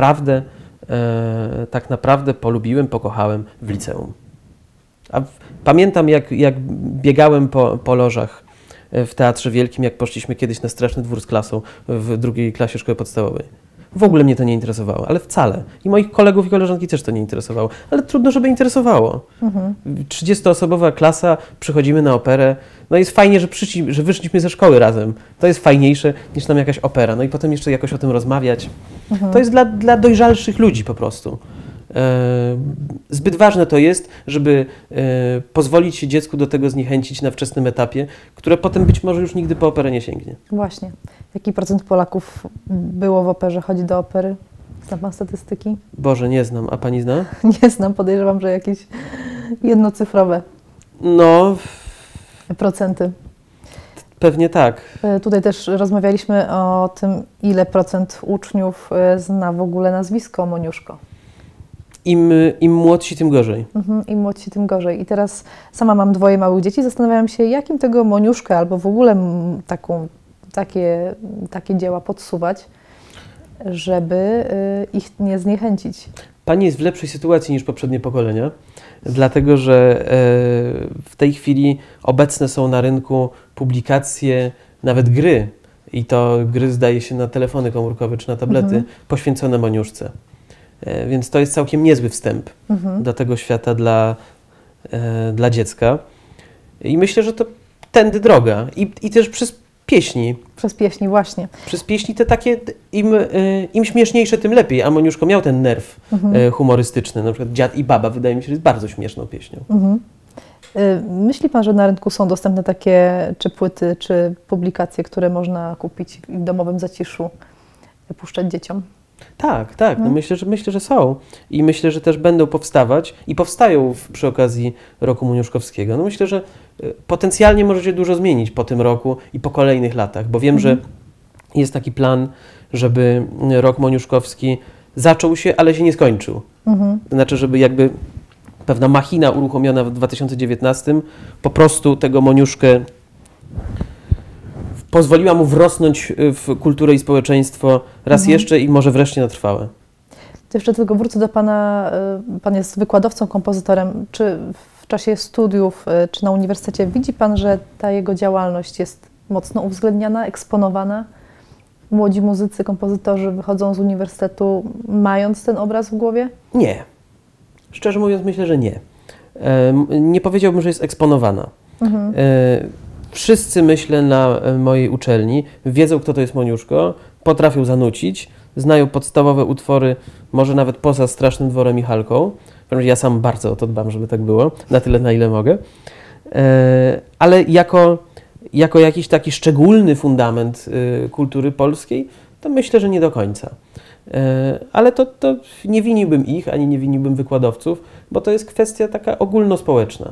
Speaker 2: tak naprawdę polubiłem, pokochałem w liceum. Pamiętam jak biegałem po lożach w Teatrze Wielkim, jak poszliśmy kiedyś na Straszny Dwór z klasą w 2. klasie szkoły podstawowej. W ogóle mnie to nie interesowało, ale wcale. I moich kolegów i koleżanki też to nie interesowało, ale trudno, żeby interesowało. 30-osobowa klasa, przychodzimy na operę, no jest fajnie, że wyszliśmy ze szkoły razem. To jest fajniejsze niż nam jakaś opera. No i potem jeszcze jakoś o tym rozmawiać. To jest dla dojrzalszych ludzi po prostu. Zbyt ważne to jest, żeby pozwolić się dziecku do tego zniechęcić na wczesnym etapie, które potem być może już nigdy po operę nie sięgnie.
Speaker 1: Właśnie. Jaki procent Polaków było w operze, chodzi do opery? Zna Pan statystyki?
Speaker 2: Boże, nie znam. A Pani zna?
Speaker 1: Nie znam, podejrzewam, że jakieś jednocyfrowe procenty.
Speaker 2: Pewnie tak.
Speaker 1: Tutaj też rozmawialiśmy o tym, ile procent uczniów zna w ogóle nazwisko Moniuszko.
Speaker 2: Im młodsi, tym gorzej.
Speaker 1: Im młodsi, tym gorzej. I teraz sama mam 2 małych dzieci, zastanawiam się, jakim tego Moniuszkę albo w ogóle takie dzieła podsuwać, żeby ich nie zniechęcić.
Speaker 2: Pani jest w lepszej sytuacji niż poprzednie pokolenia, dlatego że w tej chwili obecne są na rynku publikacje, nawet gry, i to gry zdaje się na telefony komórkowe czy na tablety, poświęcone Moniuszce. Więc to jest całkiem niezły wstęp do tego świata dla dziecka. I myślę, że to tędy droga. I też przez pieśni.
Speaker 1: Przez pieśni, właśnie.
Speaker 2: Przez pieśni te takie, im śmieszniejsze, tym lepiej. A Moniuszko miał ten nerw humorystyczny. Na przykład Dziad i Baba, wydaje mi się, że jest bardzo śmieszną pieśnią.
Speaker 1: Myśli Pan, że na rynku są dostępne takie czy płyty, czy publikacje, które można kupić w domowym zaciszu, puszczać dzieciom?
Speaker 2: Tak. No myślę, że są. I myślę, że też będą powstawać i powstają przy okazji Roku Moniuszkowskiego. No myślę, że potencjalnie może się dużo zmienić po tym roku i po kolejnych latach, bo wiem, że jest taki plan, żeby Rok Moniuszkowski zaczął się, ale się nie skończył. To znaczy, żeby jakby pewna machina uruchomiona w 2019 po prostu tego Moniuszkę pozwoliła mu wrosnąć w kulturę i społeczeństwo raz jeszcze i może wreszcie na trwałe.
Speaker 1: To jeszcze tylko wrócę do Pana. Pan jest wykładowcą, kompozytorem. Czy w czasie studiów, czy na uniwersytecie widzi Pan, że ta jego działalność jest mocno uwzględniana, eksponowana? Młodzi muzycy, kompozytorzy wychodzą z uniwersytetu mając ten obraz w głowie?
Speaker 2: Nie. Szczerze mówiąc, myślę, że nie. Nie powiedziałbym, że jest eksponowana. Wszyscy, myślę, na mojej uczelni wiedzą, kto to jest Moniuszko, potrafią zanucić, znają podstawowe utwory, może nawet poza Strasznym Dworem i Halką. Ja sam bardzo o to dbam, żeby tak było, na tyle, na ile mogę. Ale jako jakiś taki szczególny fundament kultury polskiej, to myślę, że nie do końca. Ale to nie winiłbym ich, ani nie winiłbym wykładowców, bo to jest kwestia taka ogólnospołeczna.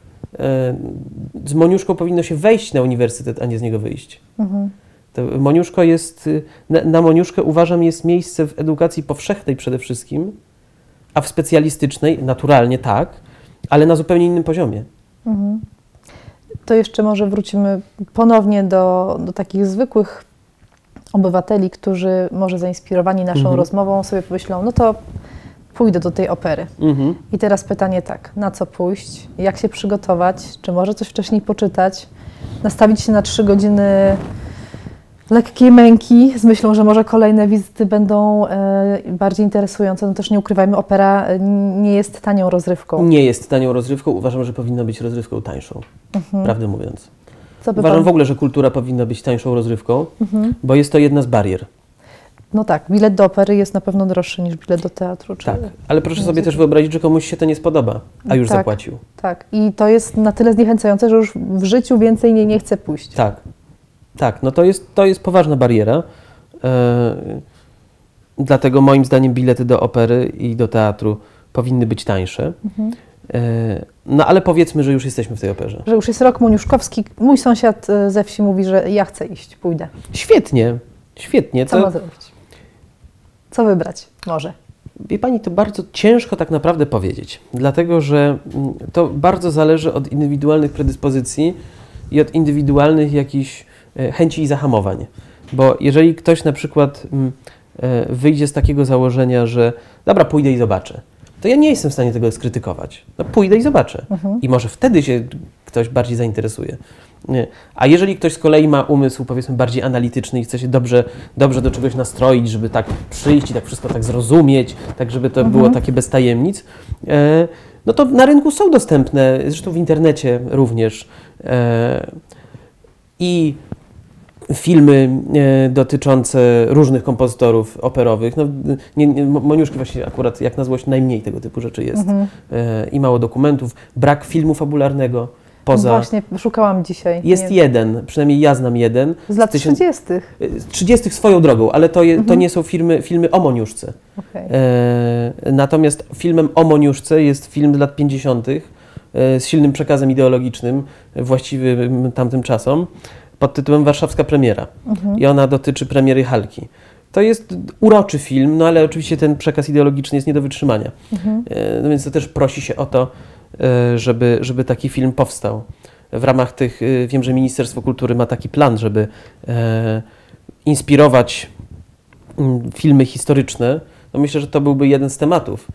Speaker 2: Z Moniuszką powinno się wejść na uniwersytet, a nie z niego wyjść. To Moniuszko jest, na Moniuszkę uważam jest miejsce w edukacji powszechnej przede wszystkim, a w specjalistycznej naturalnie tak, ale na zupełnie innym poziomie.
Speaker 1: To jeszcze może wrócimy ponownie do takich zwykłych obywateli, którzy może zainspirowani naszą rozmową sobie pomyślą, no to pójdę do tej opery. I teraz pytanie tak, na co pójść, jak się przygotować, czy może coś wcześniej poczytać, nastawić się na 3 godziny lekkiej męki z myślą, że może kolejne wizyty będą bardziej interesujące. No też nie ukrywajmy, opera nie jest tanią rozrywką.
Speaker 2: Nie jest tanią rozrywką. Uważam, że powinna być rozrywką tańszą, prawdę mówiąc.
Speaker 1: Uważam
Speaker 2: w ogóle, że kultura powinna być tańszą rozrywką, bo jest to jedna z barier.
Speaker 1: No tak, bilet do opery jest na pewno droższy niż bilet do teatru. Czy
Speaker 2: tak, ale proszę sobie też wyobrazić, że komuś się to nie spodoba, a już zapłacił.
Speaker 1: Tak, i to jest na tyle zniechęcające, że już w życiu więcej nie chce pójść.
Speaker 2: Tak, no to jest poważna bariera. Dlatego moim zdaniem bilety do opery i do teatru powinny być tańsze. No ale powiedzmy, że już jesteśmy w tej operze.
Speaker 1: Że już jest rok moniuszkowski. Mój sąsiad ze wsi mówi, że ja chcę iść, pójdę.
Speaker 2: Świetnie.
Speaker 1: Co ma zrobić? Co wybrać może?
Speaker 2: Wie Pani, to bardzo ciężko tak naprawdę powiedzieć, dlatego że to bardzo zależy od indywidualnych predyspozycji i od indywidualnych jakichś chęci i zahamowań. Bo jeżeli ktoś na przykład wyjdzie z takiego założenia, że dobra, pójdę i zobaczę, to ja nie jestem w stanie tego skrytykować. No, pójdę i zobaczę. I może wtedy się ktoś bardziej zainteresuje. A jeżeli ktoś z kolei ma umysł, powiedzmy, bardziej analityczny i chce się dobrze do czegoś nastroić, żeby tak przyjść i tak wszystko tak zrozumieć, tak żeby to było takie bez tajemnic, no to na rynku są dostępne, zresztą w internecie również, i filmy dotyczące różnych kompozytorów operowych. No, Moniuszki właśnie akurat jak na złość najmniej tego typu rzeczy jest. I mało dokumentów, brak filmu fabularnego.
Speaker 1: Właśnie, szukałam dzisiaj.
Speaker 2: Jest jeden, przynajmniej ja znam jeden.
Speaker 1: Z lat 30.
Speaker 2: 30 swoją drogą, ale to nie są filmy o Moniuszce. Natomiast filmem o Moniuszce jest film z lat 50. Z silnym przekazem ideologicznym, właściwym tamtym czasom, pod tytułem Warszawska premiera. I ona dotyczy premiery Halki. To jest uroczy film, no ale oczywiście ten przekaz ideologiczny jest nie do wytrzymania. No więc to też prosi się o to, żeby taki film powstał. W ramach tych, wiem, że Ministerstwo Kultury ma taki plan, żeby inspirować filmy historyczne. No myślę, że to byłby jeden z tematów.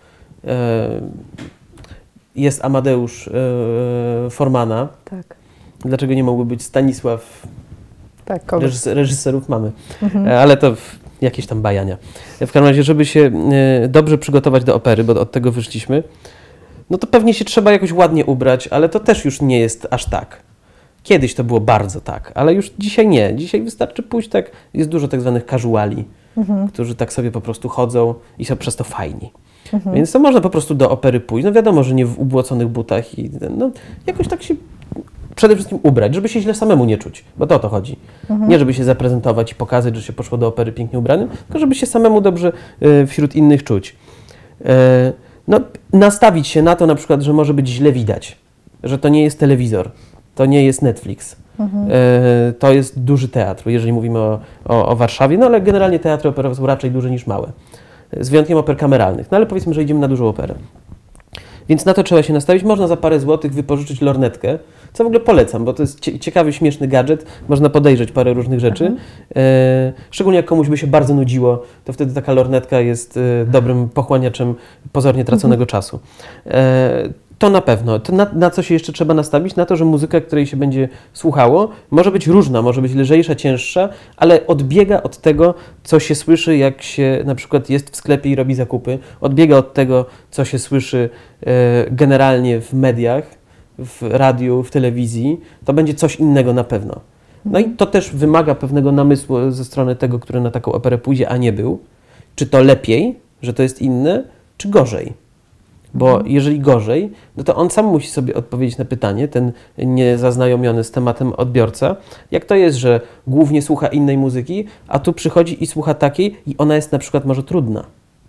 Speaker 2: Jest Amadeusz Formana.
Speaker 1: Tak.
Speaker 2: Dlaczego nie mógłby być Stanisław?
Speaker 1: Tak,
Speaker 2: reżyserów mamy. Ale to jakieś tam bajania. W każdym razie, żeby się dobrze przygotować do opery, bo od tego wyszliśmy, no to pewnie się trzeba jakoś ładnie ubrać, ale to też już nie jest aż tak. Kiedyś to było bardzo tak, ale już dzisiaj nie. Dzisiaj wystarczy pójść tak, jest dużo tak zwanych casuali, którzy tak sobie po prostu chodzą i są przez to fajni. Więc to można po prostu do opery pójść. No wiadomo, że nie w ubłoconych butach i no, jakoś tak się przede wszystkim ubrać, żeby się źle samemu nie czuć, bo to o to chodzi. Nie żeby się zaprezentować i pokazać, że się poszło do opery pięknie ubranym, tylko żeby się samemu dobrze wśród innych czuć. No, nastawić się na to na przykład, że może być źle widać, że to nie jest telewizor, to nie jest Netflix, to jest duży teatr, jeżeli mówimy o Warszawie, no ale generalnie teatry operowe są raczej duże niż małe, z wyjątkiem oper kameralnych, no ale powiedzmy, że idziemy na dużą operę. Więc na to trzeba się nastawić. Można za parę złotych wypożyczyć lornetkę, co w ogóle polecam, bo to jest ciekawy, śmieszny gadżet. Można podejrzeć parę różnych rzeczy. Szczególnie jak komuś by się bardzo nudziło, to wtedy taka lornetka jest dobrym pochłaniaczem pozornie traconego czasu. To na pewno. To na co się jeszcze trzeba nastawić? Na to, że muzyka, której się będzie słuchało, może być różna, może być lżejsza, cięższa, ale odbiega od tego, co się słyszy, jak się na przykład jest w sklepie i robi zakupy. Odbiega od tego, co się słyszy generalnie w mediach, w radiu, w telewizji. To będzie coś innego na pewno. No i to też wymaga pewnego namysłu ze strony tego, który na taką operę pójdzie, a nie był. Czy to lepiej, że to jest inne, czy gorzej? Bo jeżeli gorzej, no to on sam musi sobie odpowiedzieć na pytanie, ten niezaznajomiony z tematem odbiorca, jak to jest, że głównie słucha innej muzyki, a tu przychodzi i słucha takiej i ona jest na przykład może trudna.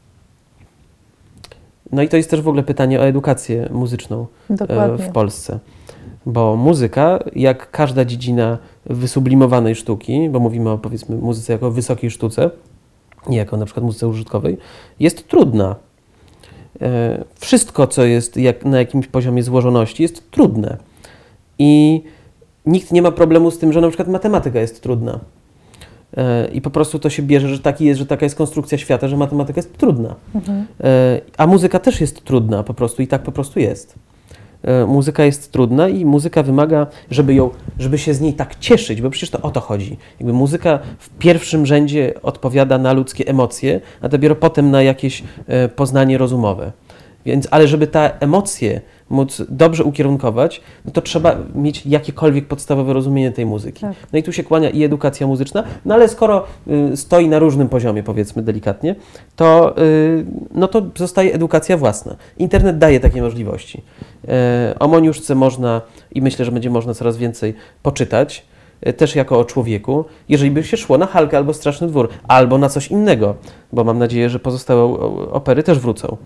Speaker 2: No i to jest też w ogóle pytanie o edukację muzyczną w Polsce. Bo muzyka, jak każda dziedzina wysublimowanej sztuki, bo mówimy o, powiedzmy, muzyce jako wysokiej sztuce, nie jako na przykład muzyce użytkowej, jest trudna. Wszystko, co jest na jakimś poziomie złożoności, jest trudne. I nikt nie ma problemu z tym, że na przykład matematyka jest trudna. I po prostu to się bierze, że taka jest konstrukcja świata, że matematyka jest trudna. A muzyka też jest trudna po prostu i tak po prostu jest. Muzyka jest trudna i muzyka wymaga, żeby się z niej tak cieszyć, bo przecież to o to chodzi. Jakby muzyka w pierwszym rzędzie odpowiada na ludzkie emocje, a dopiero potem na jakieś poznanie rozumowe. Ale żeby te emocje móc dobrze ukierunkować, no to trzeba mieć jakiekolwiek podstawowe rozumienie tej muzyki. Tak. No i tu się kłania i edukacja muzyczna, no ale skoro stoi na różnym poziomie, powiedzmy delikatnie, to, no to zostaje edukacja własna. Internet daje takie możliwości. O Moniuszce można, i myślę, że będzie można coraz więcej poczytać, też jako o człowieku, jeżeli by się szło na Halkę albo Straszny Dwór, albo na coś innego, bo mam nadzieję, że pozostałe opery też wrócą.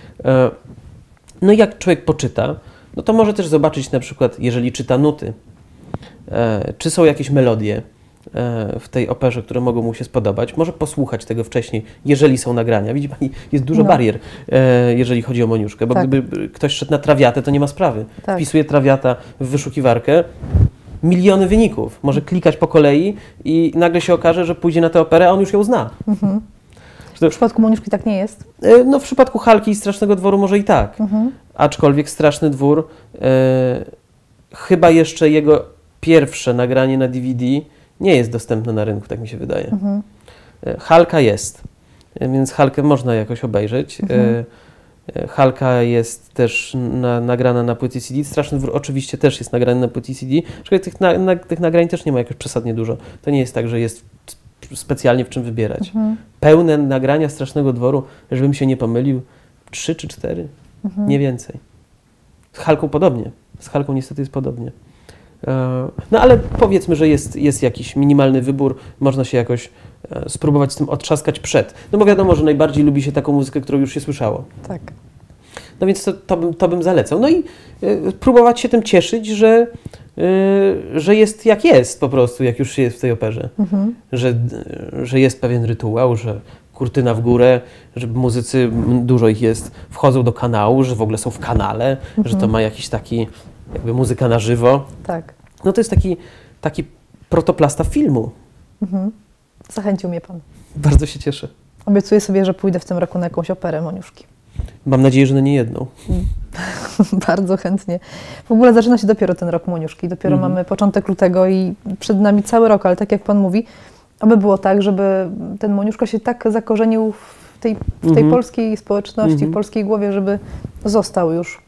Speaker 2: No i jak człowiek poczyta, no to może też zobaczyć na przykład, jeżeli czyta nuty, czy są jakieś melodie w tej operze, które mogą mu się spodobać. Może posłuchać tego wcześniej, jeżeli są nagrania. Widzi Pani, jest dużo barier, jeżeli chodzi o Moniuszkę, bo gdyby ktoś szedł na trawiatę, to nie ma sprawy. Wpisuje trawiata w wyszukiwarkę, miliony wyników. Może klikać po kolei i nagle się okaże, że pójdzie na tę operę, a on już ją zna.
Speaker 1: W przypadku Moniuszki tak nie jest?
Speaker 2: No w przypadku Halki i Strasznego Dworu może i tak. Aczkolwiek Straszny Dwór, chyba jeszcze jego pierwsze nagranie na DVD nie jest dostępne na rynku, tak mi się wydaje. Halka jest, więc Halkę można jakoś obejrzeć. Halka jest też nagrana na płycie CD. Straszny Dwór oczywiście też jest nagrany na płycie CD. Tych nagrań też nie ma jakoś przesadnie dużo. To nie jest tak, że jest specjalnie w czym wybierać. Pełne nagrania Strasznego Dworu, żebym się nie pomylił, 3 czy 4, nie więcej. Z Halką podobnie. Z Halką niestety jest podobnie. No ale powiedzmy, że jest jakiś minimalny wybór, można się jakoś spróbować z tym otrzaskać przed. No bo wiadomo, że najbardziej lubi się taką muzykę, którą już się słyszało.
Speaker 1: Tak.
Speaker 2: No więc to bym zalecał. No i próbować się tym cieszyć, że jest jak jest po prostu, jak już się jest w tej operze. Że jest pewien rytuał, że kurtyna w górę, że muzycy, dużo ich jest, wchodzą do kanału, że w ogóle są w kanale, że to ma jakiś taki jakby muzyka na żywo.
Speaker 1: Tak.
Speaker 2: No to jest taki protoplasta filmu.
Speaker 1: Zachęcił mnie Pan.
Speaker 2: Bardzo się cieszę.
Speaker 1: Obiecuję sobie, że pójdę w tym roku na jakąś operę Moniuszki.
Speaker 2: Mam nadzieję, że na nie jedną.
Speaker 1: Bardzo chętnie. W ogóle zaczyna się dopiero ten rok Moniuszki. Dopiero mamy początek lutego i przed nami cały rok, ale tak jak Pan mówi, aby było tak, żeby ten Moniuszka się tak zakorzenił w tej polskiej społeczności, w polskiej głowie, żeby został już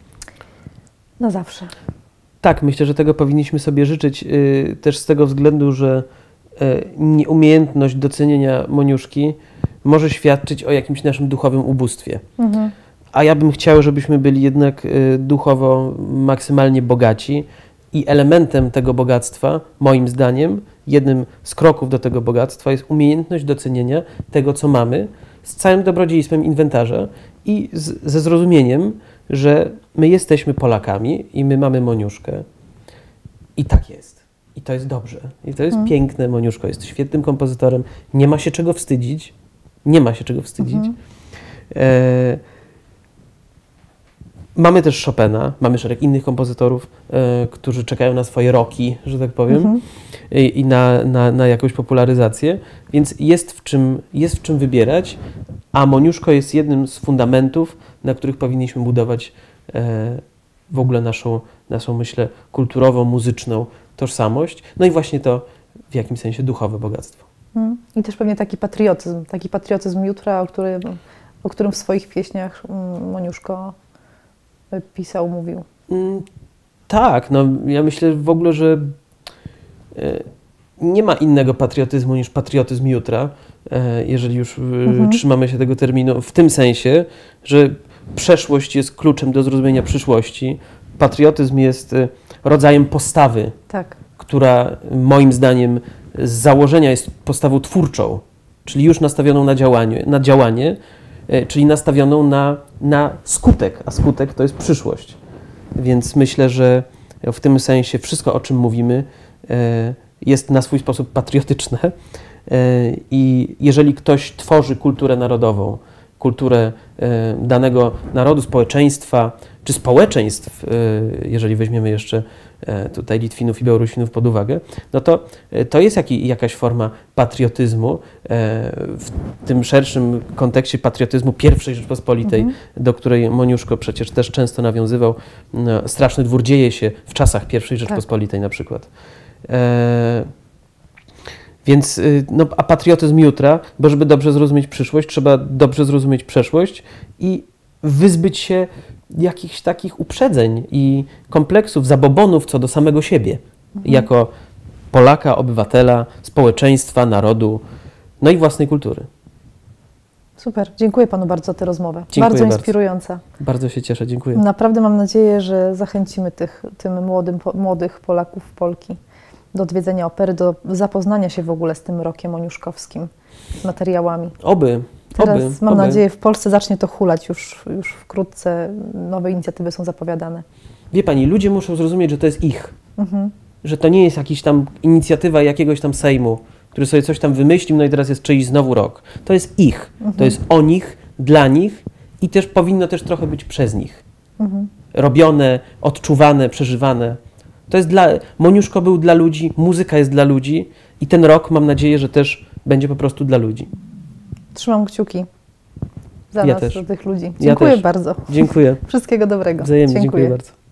Speaker 1: na zawsze.
Speaker 2: Tak, myślę, że tego powinniśmy sobie życzyć też z tego względu, że nieumiejętność docenienia Moniuszki może świadczyć o jakimś naszym duchowym ubóstwie. A ja bym chciał, żebyśmy byli jednak duchowo maksymalnie bogaci i elementem tego bogactwa, moim zdaniem, jednym z kroków do tego bogactwa jest umiejętność docenienia tego, co mamy, z całym dobrodziejstwem inwentarza i ze zrozumieniem, że my jesteśmy Polakami i my mamy Moniuszkę. I tak jest. I to jest dobrze. I to jest piękne. Moniuszko jest świetnym kompozytorem. Nie ma się czego wstydzić. Nie ma się czego wstydzić. Mamy też Chopina, mamy szereg innych kompozytorów, którzy czekają na swoje roki, że tak powiem, i na jakąś popularyzację, więc jest w czym wybierać, a Moniuszko jest jednym z fundamentów, na których powinniśmy budować w ogóle naszą, myślę, kulturową, muzyczną tożsamość, no i właśnie to w jakimś sensie duchowe bogactwo.
Speaker 1: I też pewnie taki patriotyzm jutra, o którym w swoich pieśniach Moniuszko pisał, mówił.
Speaker 2: Tak, no ja myślę w ogóle, że nie ma innego patriotyzmu niż patriotyzm jutra, jeżeli już trzymamy się tego terminu, w tym sensie, że przeszłość jest kluczem do zrozumienia przyszłości. Patriotyzm jest rodzajem postawy,
Speaker 1: Tak.
Speaker 2: która moim zdaniem z założenia jest postawą twórczą, czyli już nastawioną na działanie, czyli nastawioną na skutek, a skutek to jest przyszłość. Więc myślę, że w tym sensie wszystko, o czym mówimy, jest na swój sposób patriotyczne i jeżeli ktoś tworzy kulturę narodową, kulturę danego narodu, społeczeństwa, czy społeczeństw, jeżeli weźmiemy jeszcze tutaj Litwinów i Białorusinów pod uwagę, no to jest jakaś forma patriotyzmu w tym szerszym kontekście patriotyzmu I Rzeczpospolitej, do której Moniuszko przecież też często nawiązywał. Straszny dwór dzieje się w czasach I Rzeczpospolitej na przykład. Więc, no, a patriotyzm jutra, bo żeby dobrze zrozumieć przyszłość, trzeba dobrze zrozumieć przeszłość i wyzbyć się jakichś takich uprzedzeń i kompleksów, zabobonów co do samego siebie, jako Polaka, obywatela, społeczeństwa, narodu, no i własnej kultury.
Speaker 1: Super, dziękuję Panu bardzo za tę rozmowę.
Speaker 2: Dziękuję
Speaker 1: bardzo
Speaker 2: bardzo.
Speaker 1: inspirująca.
Speaker 2: Bardzo się cieszę, dziękuję.
Speaker 1: Naprawdę mam nadzieję, że zachęcimy tym młodych Polaków, Polki do odwiedzenia opery, do zapoznania się w ogóle z tym rokiem moniuszkowskim, z materiałami. Teraz mam nadzieję, w Polsce zacznie to hulać już wkrótce. Nowe inicjatywy są zapowiadane.
Speaker 2: Wie Pani, ludzie muszą zrozumieć, że to jest ich. Że to nie jest jakaś tam inicjatywa jakiegoś tam Sejmu, który sobie coś tam wymyślił, no i teraz jest czyjś znowu rok. To jest ich. To jest o nich, dla nich i też powinno też trochę być przez nich. Robione, odczuwane, przeżywane. To jest Moniuszko był dla ludzi, muzyka jest dla ludzi i ten rok mam nadzieję, że też będzie po prostu dla ludzi.
Speaker 1: Trzymam kciuki za
Speaker 2: Ja
Speaker 1: nas,
Speaker 2: też.
Speaker 1: za tych ludzi.
Speaker 2: Ja
Speaker 1: Dziękuję
Speaker 2: też.
Speaker 1: bardzo.
Speaker 2: Dziękuję.
Speaker 1: Wszystkiego dobrego.
Speaker 2: Wzajemnie, dziękuję bardzo.